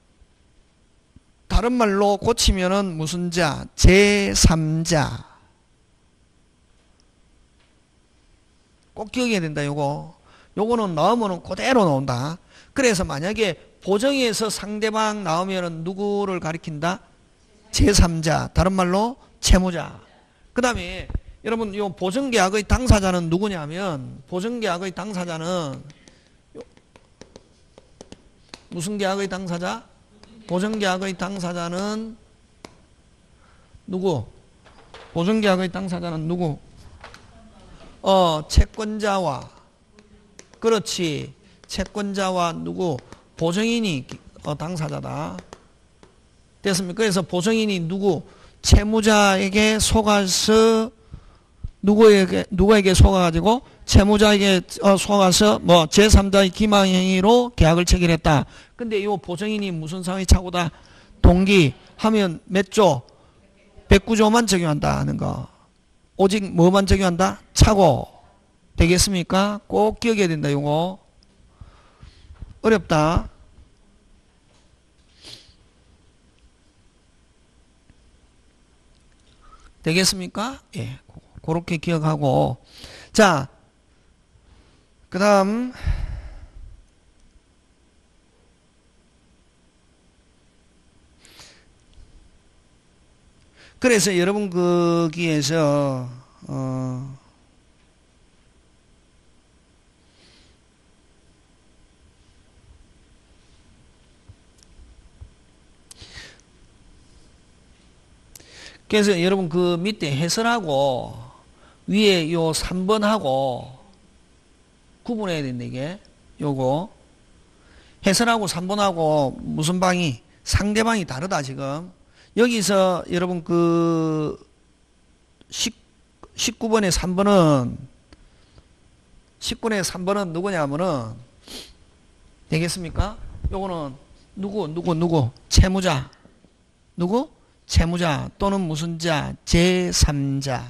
다른 말로 고치면은 무슨 자? 제삼자. 꼭 기억해야 된다, 요거. 요거는 나오면은 그대로 나온다. 그래서 만약에 보정에서 상대방 나오면은 누구를 가리킨다? 제삼자. 다른 말로 채무자. 그 다음에 여러분, 요 보정계약의 당사자는 누구냐면, 보정계약의 당사자는, 무슨 계약의 당사자? 보정계약의 당사자는 누구? 보정계약의 당사자는 누구? 어, 채권자와, 그렇지. 채권자와 누구? 보정인이 어, 당사자다. 됐습니까? 그래서 보증인이 누구? 채무자에게 속아서 누구에게 누구에게 속아가지고 채무자에게 어, 속아서 뭐 제삼자의 기망행위로 계약을 체결했다. 근데 이 보증인이 무슨 상황이 착오다? 동기 하면 몇 조? 백구 조만 적용한다 하는 거. 오직 뭐만 적용한다? 착오. 되겠습니까? 꼭 기억해야 된다. 요거 어렵다. 되겠습니까? 예, 그렇게 기억하고. 자, 그 다음 그래서 여러분 거기에서 어 그래서 여러분 그 밑에 해설하고 위에 요 삼 번하고 구분해야 된다. 이게 요거 해설하고 삼 번하고 무슨 방이 상대방이 다르다. 지금 여기서 여러분 그 십구 번의 삼 번은 십구 번의 삼 번은 누구냐면은 되겠습니까? 요거는 누구 누구 누구 채무자 누구? 채무자 또는 무슨 자? 제삼자.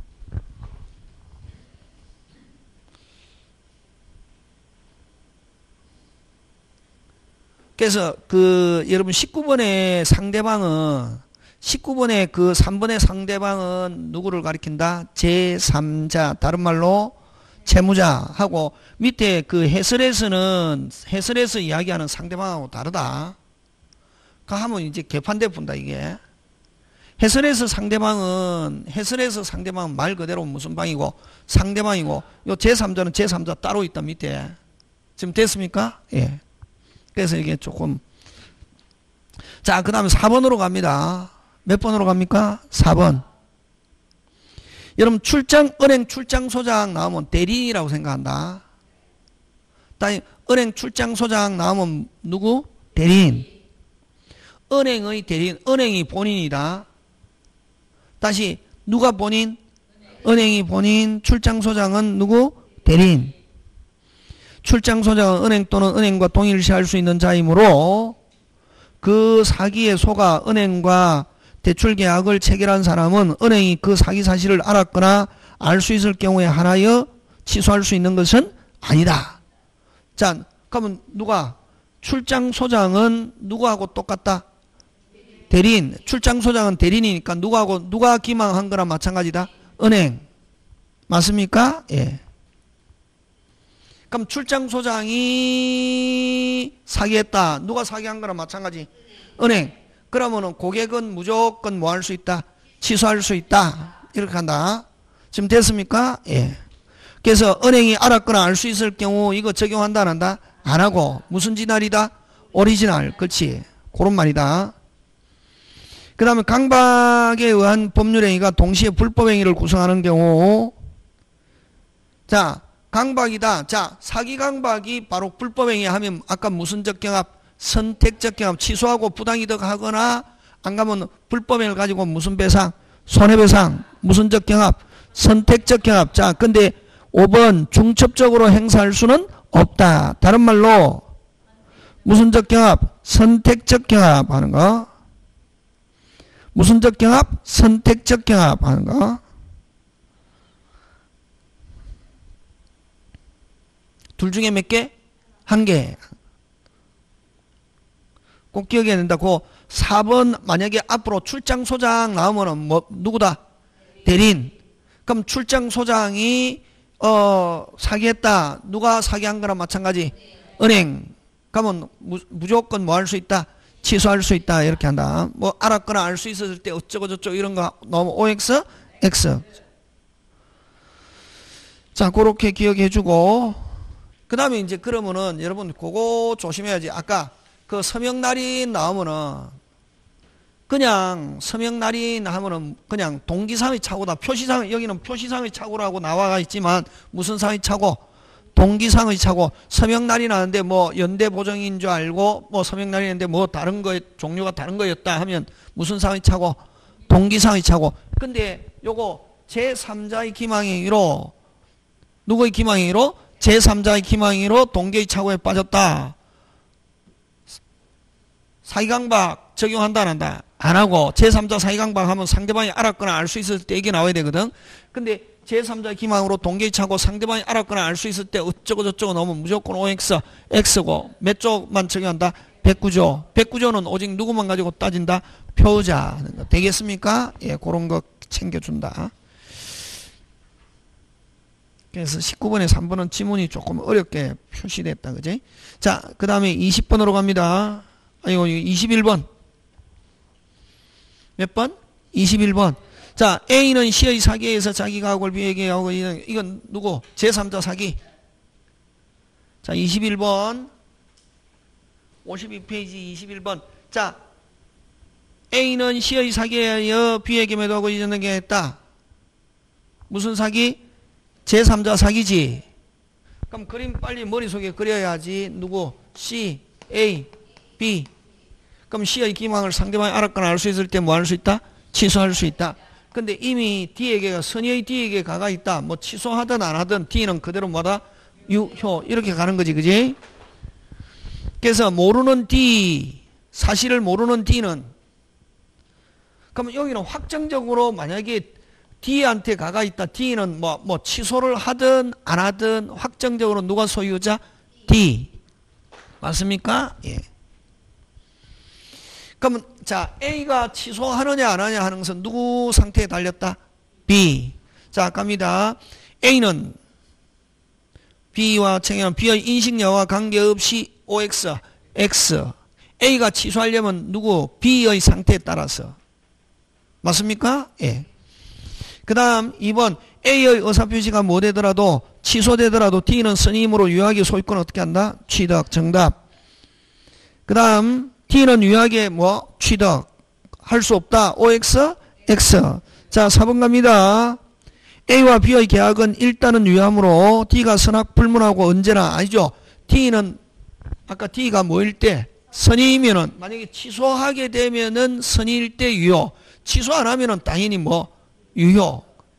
그래서 그 여러분 십구 번의 상대방은 십구 번의 그 삼 번의 상대방은 누구를 가리킨다? 제삼자. 다른 말로 채무자하고 밑에 그 해설에서는 해설에서 이야기하는 상대방하고 다르다. 그 하면 이제 개판돼 본다 이게. 해설에서 상대방은 해설에서 상대방은 말 그대로 무슨 방이고 상대방이고 요 제삼자는 제삼자 따로 있다 밑에. 지금 됐습니까? 예. 그래서 이게 조금 자, 그 다음에 사 번으로 갑니다. 몇 번으로 갑니까? 사 번. 여러분 출장 은행 출장소장 나오면 대리인이라고 생각한다. 다시 은행 출장소장 나오면 누구? 대리인. 은행의 대리인. 은행이 본인이다. 다시 누가 본인? 은행이 본인. 출장소장은 누구? 대리인. 출장소장은 은행 또는 은행과 동일시할 수 있는 자이므로 그 사기에 속아 은행과 대출계약을 체결한 사람은 은행이 그 사기 사실을 알았거나 알 수 있을 경우에 하나여 취소할 수 있는 것은 아니다. 자, 그러면 누가? 출장소장은 누구하고 똑같다? 대리인. 출장소장은 대리인이니까 누구하고 누가 기망한 거나 마찬가지다? 은행. 맞습니까? 예. 그럼 출장소장이 사기했다. 누가 사기한 거나 마찬가지? 은행. 그러면은 고객은 무조건 뭐 할 수 있다? 취소할 수 있다. 이렇게 한다. 지금 됐습니까? 예. 그래서 은행이 알았거나 알 수 있을 경우 이거 적용한다 안 한다? 안 하고 무슨 진할이다? 오리지널. 그렇지. 그런 말이다. 그 다음에 강박에 의한 법률행위가 동시에 불법행위를 구성하는 경우 자 강박이다. 자 사기 강박이 바로 불법행위 하면 아까 무슨적 경합? 선택적 경합. 취소하고 부당이득 하거나 안 가면 불법행위를 가지고 무슨 배상? 손해배상. 무슨적 경합? 선택적 경합. 자 근데 오 번 중첩적으로 행사할 수는 없다. 다른 말로 무슨적 경합? 선택적 경합 하는 거. 무슨적 경합? 선택적 경합 하는 거. 둘 중에 몇 개? 한 개. 꼭 기억해야 된다. 그 사 번 만약에 앞으로 출장소장 나오면은 뭐 누구다? 대리인. 그럼 출장소장이 어 사기했다. 누가 사기한 거나 마찬가지? 은행. 그러면 무, 무조건 뭐 할 수 있다? 취소할 수 있다. 이렇게 한다. 뭐 알았거나 알 수 있었을 때 어쩌고 저쩌고 이런 거 너무 오엑스? X. 자 그렇게 기억해 주고 그 다음에 이제 그러면은 여러분 그거 조심해야지. 아까 그 서명날인 나오면은 그냥 서명날인 하면은 그냥 동기상의 착오다. 표시상 여기는 표시상의 착오라고 나와 있지만 무슨 상의 착오? 동기상의 차고 서명날이 나는데 뭐 연대 보정인 줄 알고 뭐 서명날이 있는데 뭐 다른 거 종류가 다른 거였다 하면 무슨 상의 차고 동기상의 차고. 근데 요거 제삼자의 기망행위로 누구의 기망행위로 제삼자의 기망행위로 동기의 착오에 빠졌다. 사기강박 적용한다 안 한다? 안 하고 제삼자 사기강박 하면 상대방이 알았거나 알 수 있을 때 이게 나와야 되거든. 근데 제삼자의 기망으로 동기의 착오 상대방이 알았거나 알 수 있을 때 어쩌고 저쩌고 나오면 무조건 오엑스 X고 몇 조만 적용한다? 백구조. 백구조는 오직 누구만 가지고 따진다? 표자. 되겠습니까? 예, 그런 거 챙겨준다. 그래서 십구 번에 삼 번은 지문이 조금 어렵게 표시됐다. 그지? 자, 그 다음에 이십 번으로 갑니다. 아이고, 이십일 번. 몇 번? 이십일 번. 자, A는 C의 사기에 의해서 자기가 하고 B에게 하고, 이건 누구? 제삼자 사기. 자, 이십일 번. 오십이 페이지 이십일 번. 자, A는 C의 사기에 의하여 B에게 매도하고 이전하게 했다. 무슨 사기? 제삼자 사기지. 그럼 그림 빨리 머릿속에 그려야지. 누구? C, A, B. 그럼 C의 기망을 상대방이 알았거나 알 수 있을 때 뭐 할 수 있다? 취소할 수 있다. 근데 이미 D에게, 선의의 D에게 가가 있다. 뭐 취소하든 안 하든 D는 그대로 뭐다? 유효. 이렇게 가는 거지. 그지? 그래서 모르는 D, 사실을 모르는 D는, 그러면 여기는 확정적으로 만약에 D한테 가가 있다. D는 뭐, 뭐, 취소를 하든 안 하든 확정적으로 누가 소유자? D. 맞습니까? 예. 그러면, 자, A가 취소하느냐 안 하느냐 하는 것은 누구 상태에 달렸다? B. 자, 갑니다. A는 B와 청해한 B의 인식여와 관계없이 오엑스, X. A가 취소하려면 누구? B의 상태에 따라서. 맞습니까? 예. 그 다음 이 번 A의 의사표시가 뭐 되더라도 취소되더라도 D는 선임으로 유효하게 소유권 어떻게 한다? 취득. 정답. 그 다음 D는 유효하게 뭐? 취득. 할 수 없다. 오엑스, X. 자, 사 번 갑니다. A와 B의 계약은 일단은 유효하므로 D가 선악 불문하고 언제나 아니죠. D는 아까 D가 뭐일 때? 선의이면은 만약에 취소하게 되면은 선의일 때 유효. 취소 안 하면은 당연히 뭐? 유효.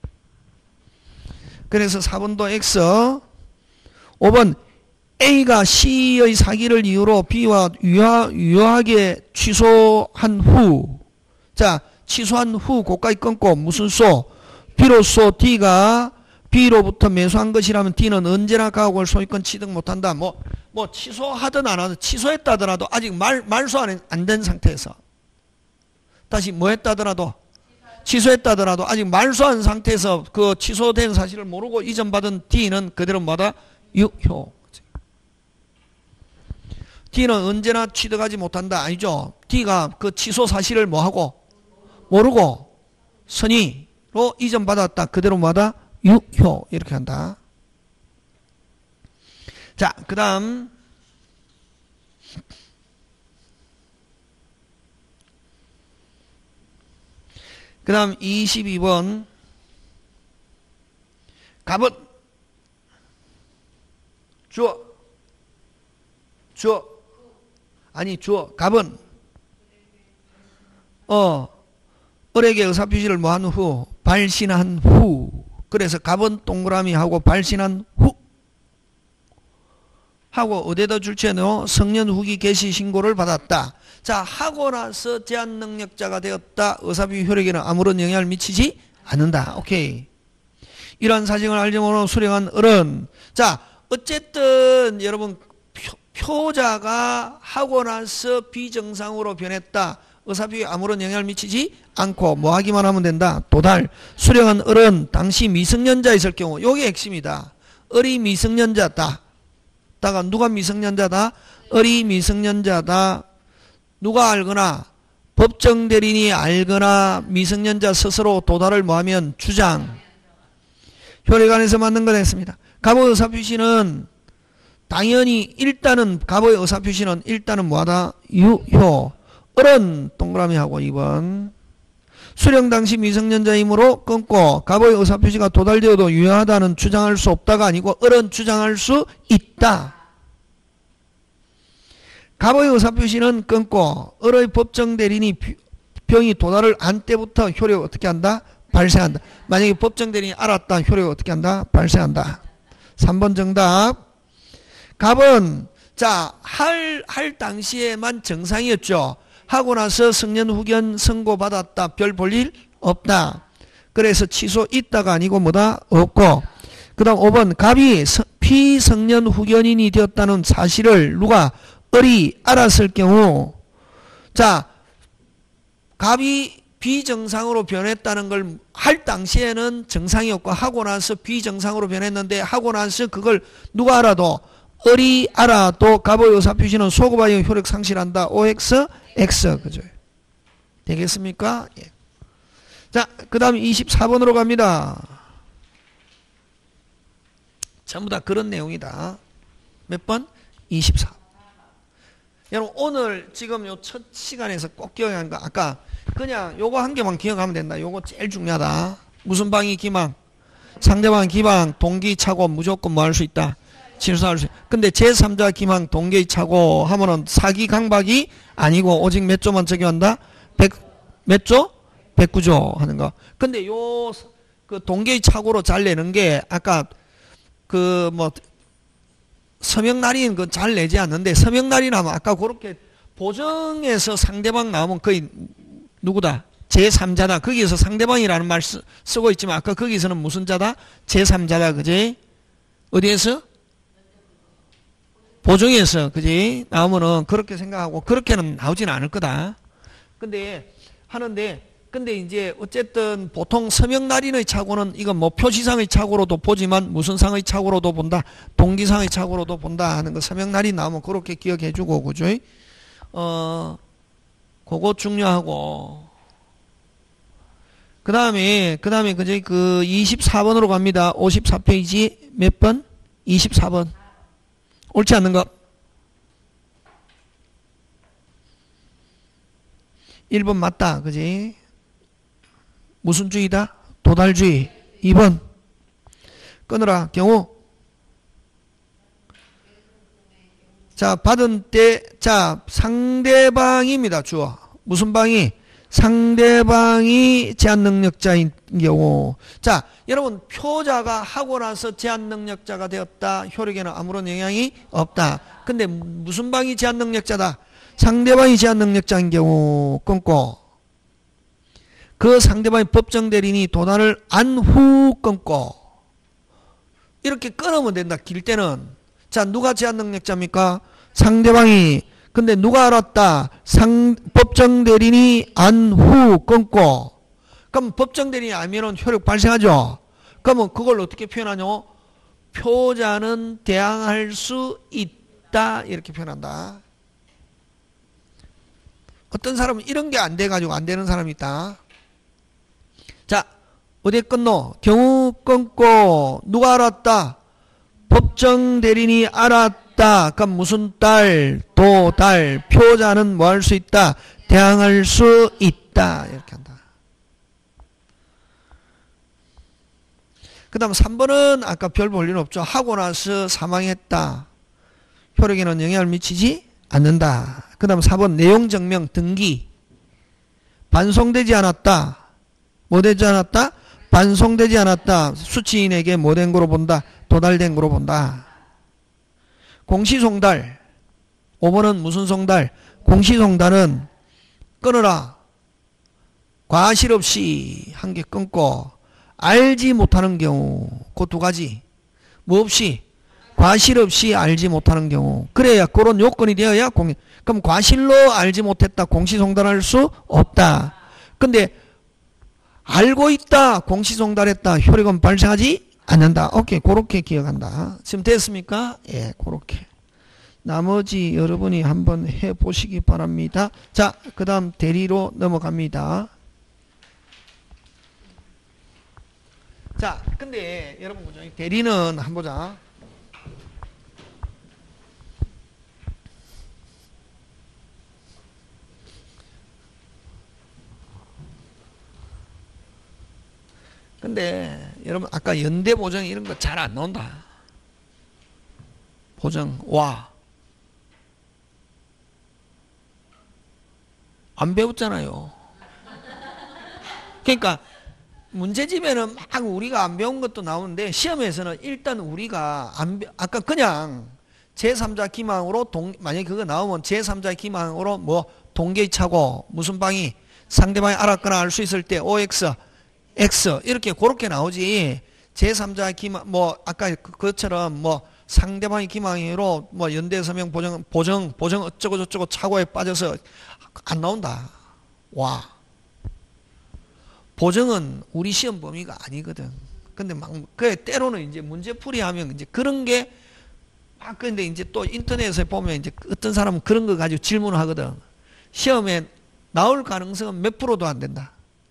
그래서 사 번도 X. 오 번 A가 C의 사기를 이유로 B와 유효, 유효하게 취소한 후, 자, 취소한 후 고가에 끊고 무슨 소? 비로소 D가 B로부터 매수한 것이라면 D는 언제나 가옥을 소유권 취득 못한다. 뭐, 뭐 취소하든 안 하든 취소했다더라도 아직 말, 말소 안 된 상태에서, 다시 뭐 했다더라도 취소했다더라도 아직 말소한 상태에서 그 취소된 사실을 모르고 이전받은 D는 그대로 뭐다? 유효. D는 언제나 취득하지 못한다. 아니죠. D가 그 취소 사실을 뭐하고? 모르고 선의로 이전받았다. 그대로 뭐다? 유효. 이렇게 한다. 자, 그 다음 그 다음 이십이 번 갑은 주어 주어 아니 주어 갑은 어 을에게 의사표시를 뭐 한 후 발신한 후, 그래서 갑은 동그라미 하고 발신한 후 하고 어디다 줄지에는 성년 후기 개시 신고를 받았다. 자, 하고 나서 제한 능력자가 되었다. 의사표시 효력에는 아무런 영향을 미치지 않는다. 오케이. 이러한 사정을 알지 못하고 수령한 을은, 자, 어쨌든 여러분 표, 표자가 하고 나서 비정상으로 변했다. 의사표시에 아무런 영향을 미치지 않고 뭐 하기만 하면 된다. 도달. 수령한 을은 당시 미성년자였을 경우, 요게 핵심이다. 을이 미성년자다. 다가 누가 미성년자다? 을이 미성년자다. 누가 알거나 법정 대리인이 알거나 미성년자 스스로 도달을 뭐하면 주장. 효력안에서 맞는 거 됐습니다. 갑의 의사표시는 당연히 일단은 갑의 의사표시는 일단은 뭐하다? 유효. 을은 동그라미 하고 이 번 수령 당시 미성년자이므로 끊고 갑의 의사표시가 도달되어도 유효하다는 주장할 수 없다가 아니고 을은 주장할 수 있다. 갑의 의사표시는 끊고 을의 법정 대리인이 병이 도달을 안 때부터 효력을 어떻게 한다? 발생한다. 만약에 법정 대리인이 알았다. 효력을 어떻게 한다? 발생한다. 삼 번 정답. 갑은 자, 할, 할 당시에만 정상이었죠. 하고 나서 성년 후견 선고 받았다. 별 볼 일 없다. 그래서 취소 있다가 아니고 뭐다? 없고. 그 다음 오 번 갑이 피성년 후견인이 되었다는 사실을 누가 을이 알았을 경우 자 갑이 비정상으로 변했다는 걸 할 당시에는 정상이었고 하고 나서 비정상으로 변했는데 하고 나서 그걸 누가 알아도 을이 알아도 갑의 의사표시는 소급하여 효력 상실한다. 오엑스 X 그죠? 되겠습니까? 예. 자, 그 다음 이십사 번으로 갑니다. 전부 다 그런 내용이다. 몇 번? 이십사. 여러분 오늘 지금 요 첫 시간에서 꼭 기억하는 거 아까 그냥 요거 한 개만 기억하면 된다. 요거 제일 중요하다. 무슨 방이 기망? 상대방 기망, 동기 차고 무조건 뭐 할 수 있다. 취소할 수 있다. 근데 제삼자 기망, 동기 차고 하면은 사기 강박이 아니고 오직 몇 조만 적용한다? 백, 몇 조? 백구 조 하는 거. 근데 요 그 동기 차고로 잘 내는 게 아까 그 뭐 서명날인 그 잘 내지 않는데 서명날인 하면 아까 그렇게 보정에서 상대방 나오면 거의 누구다? 제삼자다. 거기에서 상대방이라는 말 쓰, 쓰고 있지만 아까 거기서는 무슨 자다? 제삼자다. 그지? 어디에서? 보정에서 그지? 나오면은 그렇게 생각하고 그렇게는 나오지는 않을 거다. 근데 하는데 근데 이제 어쨌든 보통 서명날인의 착오는 이건 뭐 표시상의 착오로도 보지만 무슨 상의 착오로도 본다. 동기상의 착오로도 본다 하는 거 서명날인 나오면 그렇게 기억해 주고 그죠? 어 그거 중요하고 그 다음에 그 다음에 그제 그 이십사 번으로 갑니다. 오십사 페이지 몇 번? 이십사 번. 옳지 않는 거. 일 번 맞다. 그지? 무슨 주의다? 도달주의. 이 번. 끊으라. 경우. 자, 받은 때, 자, 상대방입니다. 주어. 무슨 방이? 상대방이 제한능력자인 경우. 자, 여러분, 표자가 하고 나서 제한능력자가 되었다. 효력에는 아무런 영향이 없다. 근데 무슨 방이 제한능력자다? 상대방이 제한능력자인 경우 끊고 그 상대방의 법정 대리인이 도달을 안 후 끊고 이렇게 끊으면 된다. 길 때는. 자, 누가 제한능력자입니까? 상대방이. 근데 누가 알았다? 상, 법정 대리인이 안 후 끊고. 그럼 법정 대리인이 알면은 효력 발생하죠? 그러면 그걸 어떻게 표현하냐? 표자는 대항할 수 있다. 이렇게 표현한다. 어떤 사람은 이런 게 안 돼가지고 안 되는 사람이 있다. 자, 어디에 끊노? 경우 끊고, 누가 알았다? 법정 대리인이 알았다. 그럼 무슨 딸, 도달, 표자는 뭐 할 수 있다? 대항할 수 있다. 이렇게 한다. 그 다음 삼 번은 아까 별 볼 일 없죠. 하고 나서 사망했다. 효력에는 영향을 미치지 않는다. 그 다음 사 번 내용 증명 등기. 반송되지 않았다. 뭐 되지 않았다? 반송되지 않았다. 수취인에게 뭐 된 거로 본다? 도달된 거로 본다. 공시송달. 오 번은 무슨 송달? 공시송달은 끊어라. 과실 없이 한 개 끊고 알지 못하는 경우. 그 두 가지. 뭐 없이? 과실 없이 알지 못하는 경우. 그래야 그런 요건이 되어야 공. 그럼 과실로 알지 못했다. 공시송달할 수 없다. 근데 알고 있다. 공시송달했다. 효력은 발생하지 않는다. 오케이. 그렇게 기억한다. 지금 됐습니까? 예, 그렇게. 나머지 여러분이 한번 해보시기 바랍니다. 자, 그 다음 대리로 넘어갑니다. 자, 근데 여러분 보죠. 대리는 한번 보자. 근데 여러분 아까 연대 보정 이런 거 잘 안 나온다. 보정 와. 안 배웠잖아요. 그러니까 문제집에는 막 우리가 안 배운 것도 나오는데 시험에서는 일단 우리가 안 배, 아까 그냥 제삼자 기망으로 동, 만약에 그거 나오면 제삼자 기망으로 뭐 동계차고 무슨 방이 상대방이 알았거나 알 수 있을 때 오엑스, X 이렇게 그렇게 나오지. 제삼자 기망 뭐 아까 그것처럼 뭐 상대방이 기망으로 뭐 연대 서명 보정 보정 보정 어쩌고 저쩌고 착오에 빠져서 안 나온다. 와. 보정은 우리 시험 범위가 아니거든. 근데 막, 그 때로는 이제 문제풀이 하면 이제 그런 게 막, 근데 이제 또 인터넷에 보면 이제 어떤 사람은 그런 거 가지고 질문을 하거든. 시험에 나올 가능성은 몇 프로도 안 된다.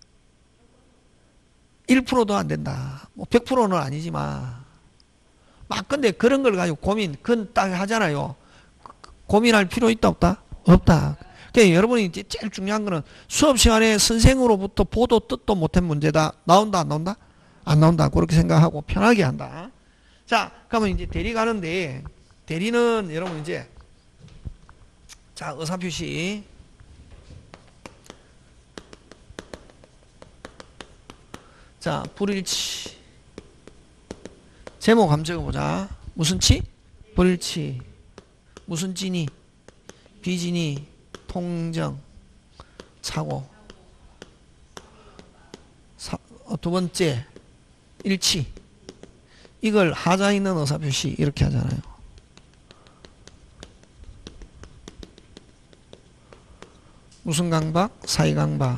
일 퍼센트도 안 된다. 뭐 백 퍼센트는 아니지만. 막, 근데 그런 걸 가지고 고민, 그건 딱 하잖아요. 고민할 필요 있다, 없다? 없다. 그러니까 여러분이 이제 제일 중요한 거는 수업 시간에 선생으로부터 보도 뜻도 못한 문제다. 나온다, 안 나온다? 안 나온다. 그렇게 생각하고 편하게 한다. 자, 그러면 이제 대리 가는데, 대리는 여러분 이제, 자, 의사표시. 자, 불일치. 제목 한번 적어보자. 무슨 치? 불일치. 무슨 진이? 비진이. 통정, 사고. 사, 어, 두 번째, 일치. 이걸 하자 있는 의사표시 이렇게 하잖아요. 무슨 강박? 사이강박.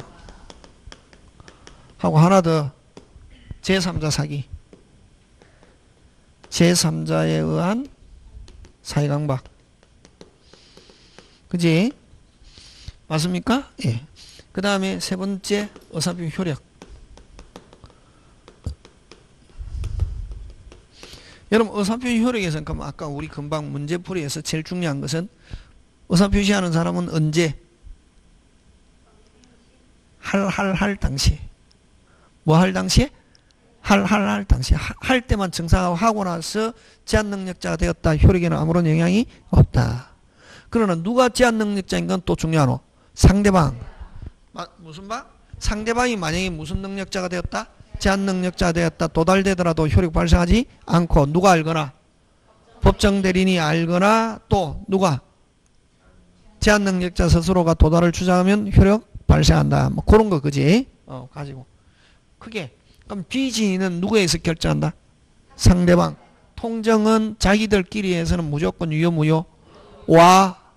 하고 하나 더, 제삼자 사기. 제삼자에 의한 사이강박. 그지? 맞습니까? 예. 그 다음에 세 번째 의사표시 효력. 여러분 의사표시 효력에서는 그럼 아까 우리 금방 문제풀이에서 제일 중요한 것은 의사표시하는 사람은 언제? 할 할 할 당시에. 뭐 할 당시에? 할 할 할 당시에. 할 때만 증상하고 하고 나서 제한능력자가 되었다. 효력에는 아무런 영향이 없다. 그러나 누가 제한능력자인 건 또 중요하노? 상대방. 마, 무슨 방? 상대방이 만약에 무슨 능력자가 되었다? 제한능력자가 되었다. 도달되더라도 효력 발생하지 않고 누가 알거나 법정대리인이 알거나 또 누가 제한능력자 스스로가 도달을 주장하면 효력 발생한다. 뭐 그런 거 그지? 어, 가지고. 크게. 그럼 비지는 누구에서 결정한다? 상대방. 통정은 자기들끼리에서는 무조건 유효 무효? 와.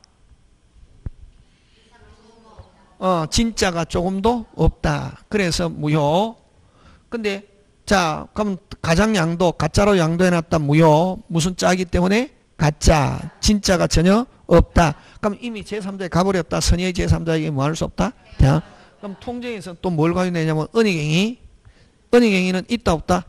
어, 진짜가 조금도 없다. 그래서 무효. 근데, 자, 그럼 가장 양도, 가짜로 양도해놨다. 무효. 무슨 짜기 때문에? 가짜. 진짜가 전혀 없다. 그럼 이미 제삼자에 가버렸다. 선의의 제삼자에게 뭐 할 수 없다? 자, 그럼 통정에서 또 뭘 가지고 내냐면, 은희갱이. 은희갱이는 있다, 없다?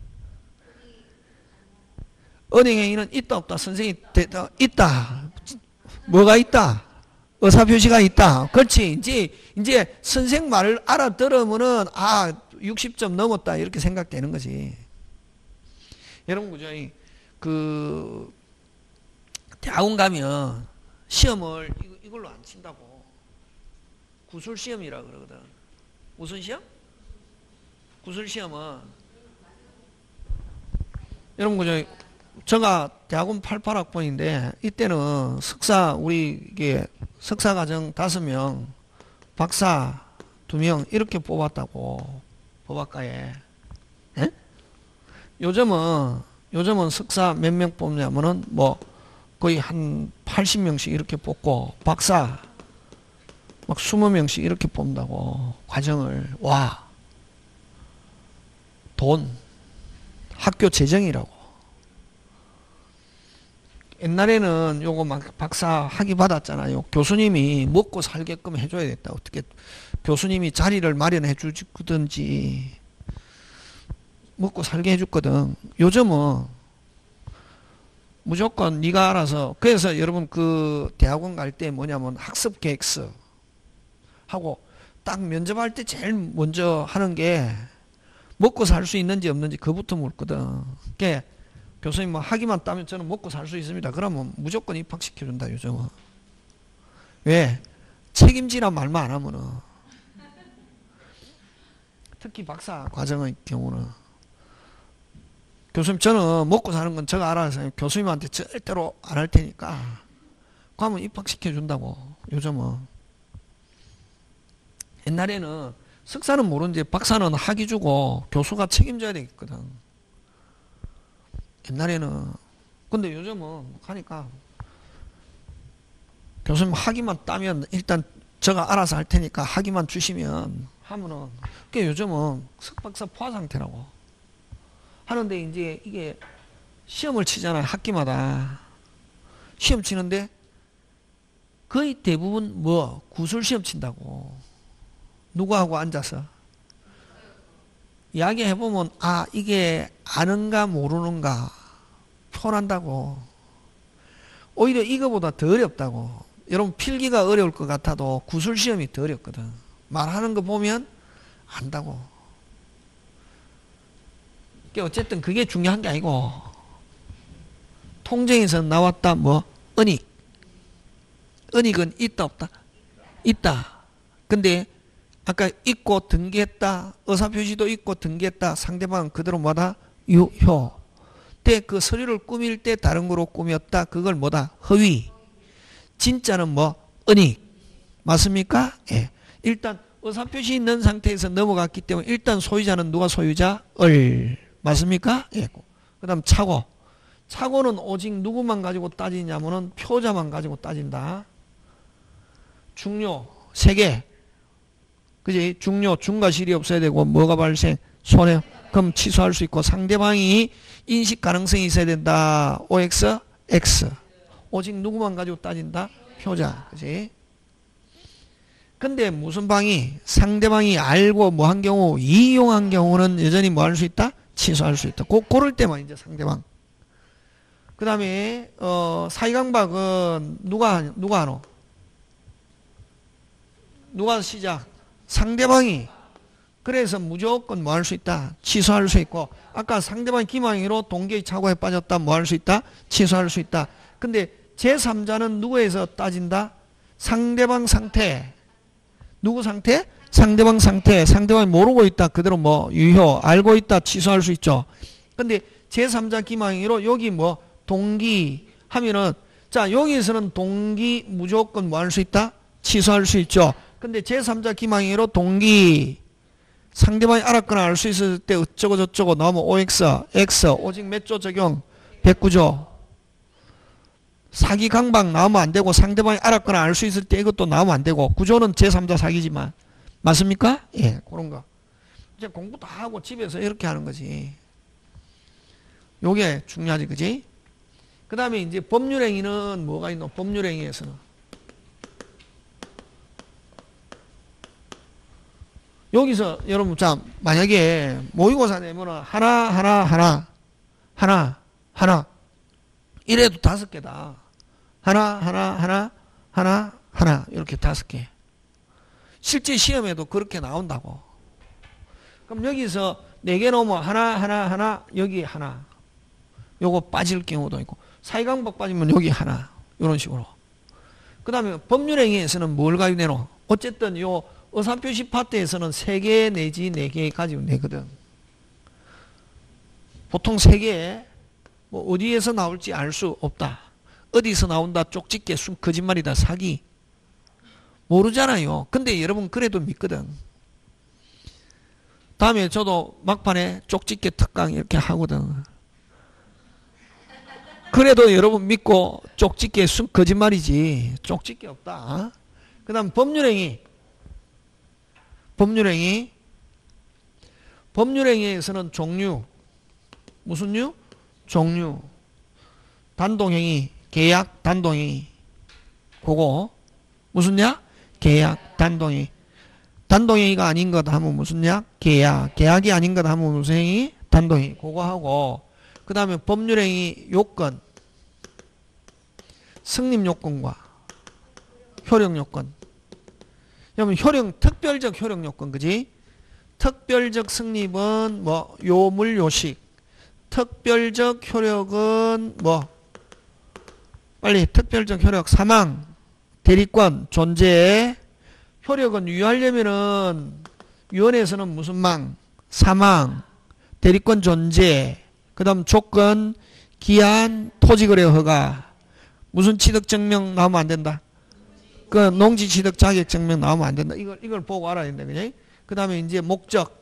은희갱이는 있다, 없다? 선생님이 대다, 있다. 뭐가 있다? 의사표시가 있다. 그렇지. 이제, 이제 선생 말을 알아들으면은, 아, 육십 점 넘었다. 이렇게 생각되는 거지. 여러분, 그죠? 그, 대학원 가면 시험을 이걸로 안 친다고. 구술시험이라 그러거든. 무슨 시험? 구술시험은, 여러분, 그죠? 제가 대학원 팔십팔 학번인데, 이때는 석사, 우리, 이게, 석사과정 다섯 명, 박사 두 명 이렇게 뽑았다고. 법학과에. 예? 요즘은 요즘은 석사 몇 명 뽑냐면은 뭐 거의 한 팔십 명씩 이렇게 뽑고 박사 막 이십 명씩 이렇게 뽑는다고. 과정을. 와. 돈. 학교 재정이라고. 옛날에는 요거 막 박사 학위 받았잖아요. 교수님이 먹고 살게끔 해줘야 됐다. 어떻게 교수님이 자리를 마련해 주든지 먹고 살게 해줬거든. 요즘은 무조건 네가 알아서. 그래서 여러분 그 대학원 갈 때 뭐냐면 학습 계획서 하고 딱 면접할 때 제일 먼저 하는 게 먹고 살 수 있는지 없는지 그부터 묻거든. 그게 교수님 뭐 학위만 따면 저는 먹고 살 수 있습니다. 그러면 무조건 입학시켜준다 요즘은. 왜? 책임지란 말만 안 하면은. 특히 박사 과정의 경우는. 교수님 저는 먹고 사는 건 제가 알아서 교수님한테 절대로 안 할 테니까 그러면 입학시켜준다고 요즘은. 옛날에는 석사는 모르는데 박사는 학위 주고 교수가 책임져야 되겠거든. 옛날에는. 근데 요즘은 하니까 교수님 학위만 따면 일단 제가 알아서 할 테니까 학위만 주시면 하면은 그게 요즘은 석박사 포화 상태라고 하는데 이제 이게 시험을 치잖아요. 학기마다 시험 치는데 거의 대부분 뭐 구술 시험 친다고. 누구하고 앉아서 이야기해보면 아 이게 아는가 모르는가 표현한다고. 오히려 이거보다 더 어렵다고. 여러분 필기가 어려울 것 같아도 구술 시험이 더 어렵거든. 말하는 거 보면 안다고. 어쨌든 그게 중요한 게 아니고 통정에서 나왔다 뭐 은익. 은익은 있다 없다? 있다. 근데 아까 있고 등기했다. 의사표시도 있고 등기했다. 상대방은 그대로 뭐다? 유효. 때 그 서류를 꾸밀 때 다른 거로 꾸몄다. 그걸 뭐다? 허위. 진짜는 뭐? 은익. 맞습니까? 예. 일단 의사표시 있는 상태에서 넘어갔기 때문에 일단 소유자는 누가 소유자? 을. 맞습니까? 예. 그 다음 차고. 차고는 오직 누구만 가지고 따지냐면은 표자만 가지고 따진다. 중요. 세 개. 그지? 중요, 중과실이 없어야 되고, 뭐가 발생? 손해. 그럼 취소할 수 있고, 상대방이 인식 가능성이 있어야 된다. 오엑스, X. 오직 누구만 가지고 따진다? 표자. 그지? 근데 무슨 방이? 상대방이 알고 뭐 한 경우, 이용한 경우는 여전히 뭐 할 수 있다? 취소할 수 있다. 고, 고를 때만 이제 상대방. 그 다음에, 어, 사이강박은 누가, 누가 하노? 누가 시작? 상대방이. 그래서 무조건 뭐 할 수 있다? 취소할 수 있고, 아까 상대방이 기망으로 동기의 착오에 빠졌다 뭐 할 수 있다? 취소할 수 있다. 근데 제삼자는 누구에서 따진다? 상대방 상태. 누구 상태? 상대방 상태. 상대방이 모르고 있다. 그대로 뭐 유효. 알고 있다. 취소할 수 있죠. 근데 제삼자 기망으로 여기 뭐 동기 하면은 자 여기에서는 동기 무조건 뭐 할 수 있다? 취소할 수 있죠. 근데 제삼자 기망으로 동기 상대방이 알았거나 알 수 있을 때 어쩌고 저쩌고 나오면 오엑스, X 오직 몇 조 적용? 백구 조. 사기 강박 나오면 안 되고 상대방이 알았거나 알 수 있을 때 이것도 나오면 안 되고 구조는 제삼자 사기지만 맞습니까? 예, 그런 거. 이제 공부 다 하고 집에서 이렇게 하는 거지. 요게 중요하지, 그지? 그 다음에 이제 법률행위는 뭐가 있노? 법률행위에서는. 여기서 여러분 자 만약에 모의고사 내면은 하나 하나 하나 하나 하나 이래도 다섯 개다. 하나 하나 하나 하나 하나 이렇게 다섯 개. 실제 시험에도 그렇게 나온다고. 그럼 여기서 네 개 넣으면 하나 하나 하나 여기 하나. 요거 빠질 경우도 있고 사이강박 빠지면 여기 하나. 이런 식으로. 그 다음에 법률행위에서는 뭘 가지고 어쨌든 요 의사표시 파트에서는 세 개 내지 네 개 가지고 내거든. 보통 세 개, 뭐 어디에서 나올지 알 수 없다. 어디서 나온다, 쪽집게, 숨, 거짓말이다, 사기. 모르잖아요. 근데 여러분 그래도 믿거든. 다음에 저도 막판에 쪽집게 특강 이렇게 하거든. 그래도 여러분 믿고 쪽집게, 숨, 거짓말이지. 쪽집게 없다. 그 다음 법률행위. 법률행위. 법률행위에서는 종류. 무슨 류? 종류. 단독행위, 계약, 단독행위. 그거. 무슨 약? 계약, 단독행위. 단독행위가 아닌 것 하면 무슨 약? 계약. 계약이 아닌 것 하면 무슨 행위? 단독행위. 그거 하고. 그 다음에 법률행위 요건. 승립요건과 효력요건. 여러분 효력, 특별적 효력요건, 그지? 특별적 성립은 뭐 요물 요식. 특별적 효력은 뭐 빨리 특별적 효력 사망. 대리권 존재. 효력은 유효하려면은 위원회에서는 무슨 망? 사망. 대리권 존재. 그 다음 조건 기한 토지거래 허가. 무슨 취득증명 나오면 안 된다. 그 농지 취득 자격 증명 나오면 안 된다. 이걸 이걸 보고 알아야 된다. 그냥. 그 다음에 이제 목적,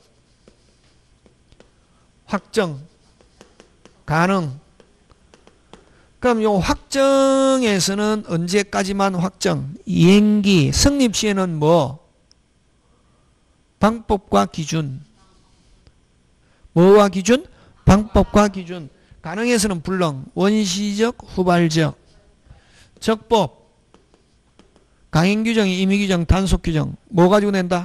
확정, 가능. 그럼 요 확정에서는 언제까지만 확정? 이행기, 성립 시에는 뭐? 방법과 기준. 뭐와 기준? 방법과 기준. 가능에서는 불능, 원시적, 후발적. 적법, 강행규정, 임의규정, 단속규정. 뭐 가지고 낸다?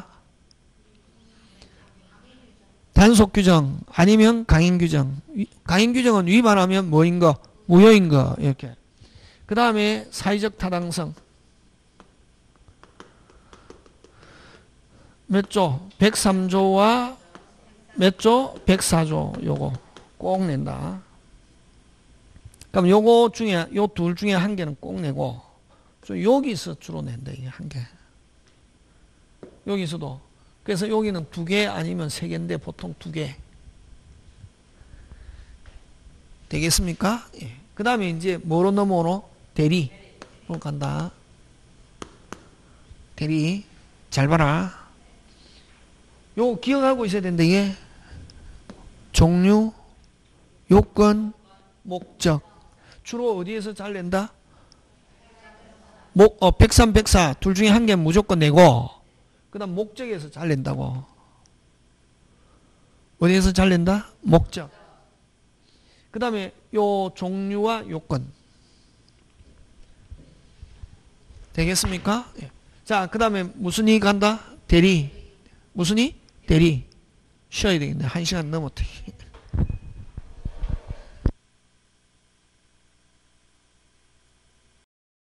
단속규정 아니면 강행규정. 강행규정은 위반 하면 뭐인 거? 무효인 거. 이렇게. 그 다음에 사회적 타당성. 몇 조? 백삼 조와 몇 조? 백사 조. 요거 꼭 낸다. 그럼 요거 중에 요 둘 중에 한 개는 꼭 내고 좀 여기서 주로 낸다. 이게 한 개. 여기서도. 그래서 여기는 두 개 아니면 세 개인데 보통 두 개. 되겠습니까? 예. 그 다음에 이제 뭐로 넘어오노? 대리로 간다. 대리. 잘 봐라. 요거 기억하고 있어야 된다. 이게 종류, 요건, 목적. 주로 어디에서 잘 낸다? 목, 어, 백삼, 백사 둘 중에 한 개 무조건 내고 그 다음 목적에서 잘 낸다고. 어디에서 잘 낸다? 목적. 그 다음에 요 종류와 요건. 되겠습니까? 예. 자, 그 다음에 무슨 이 간다? 대리. 무슨 이? 대리. 쉬어야 되겠네. 한 시간 넘었다.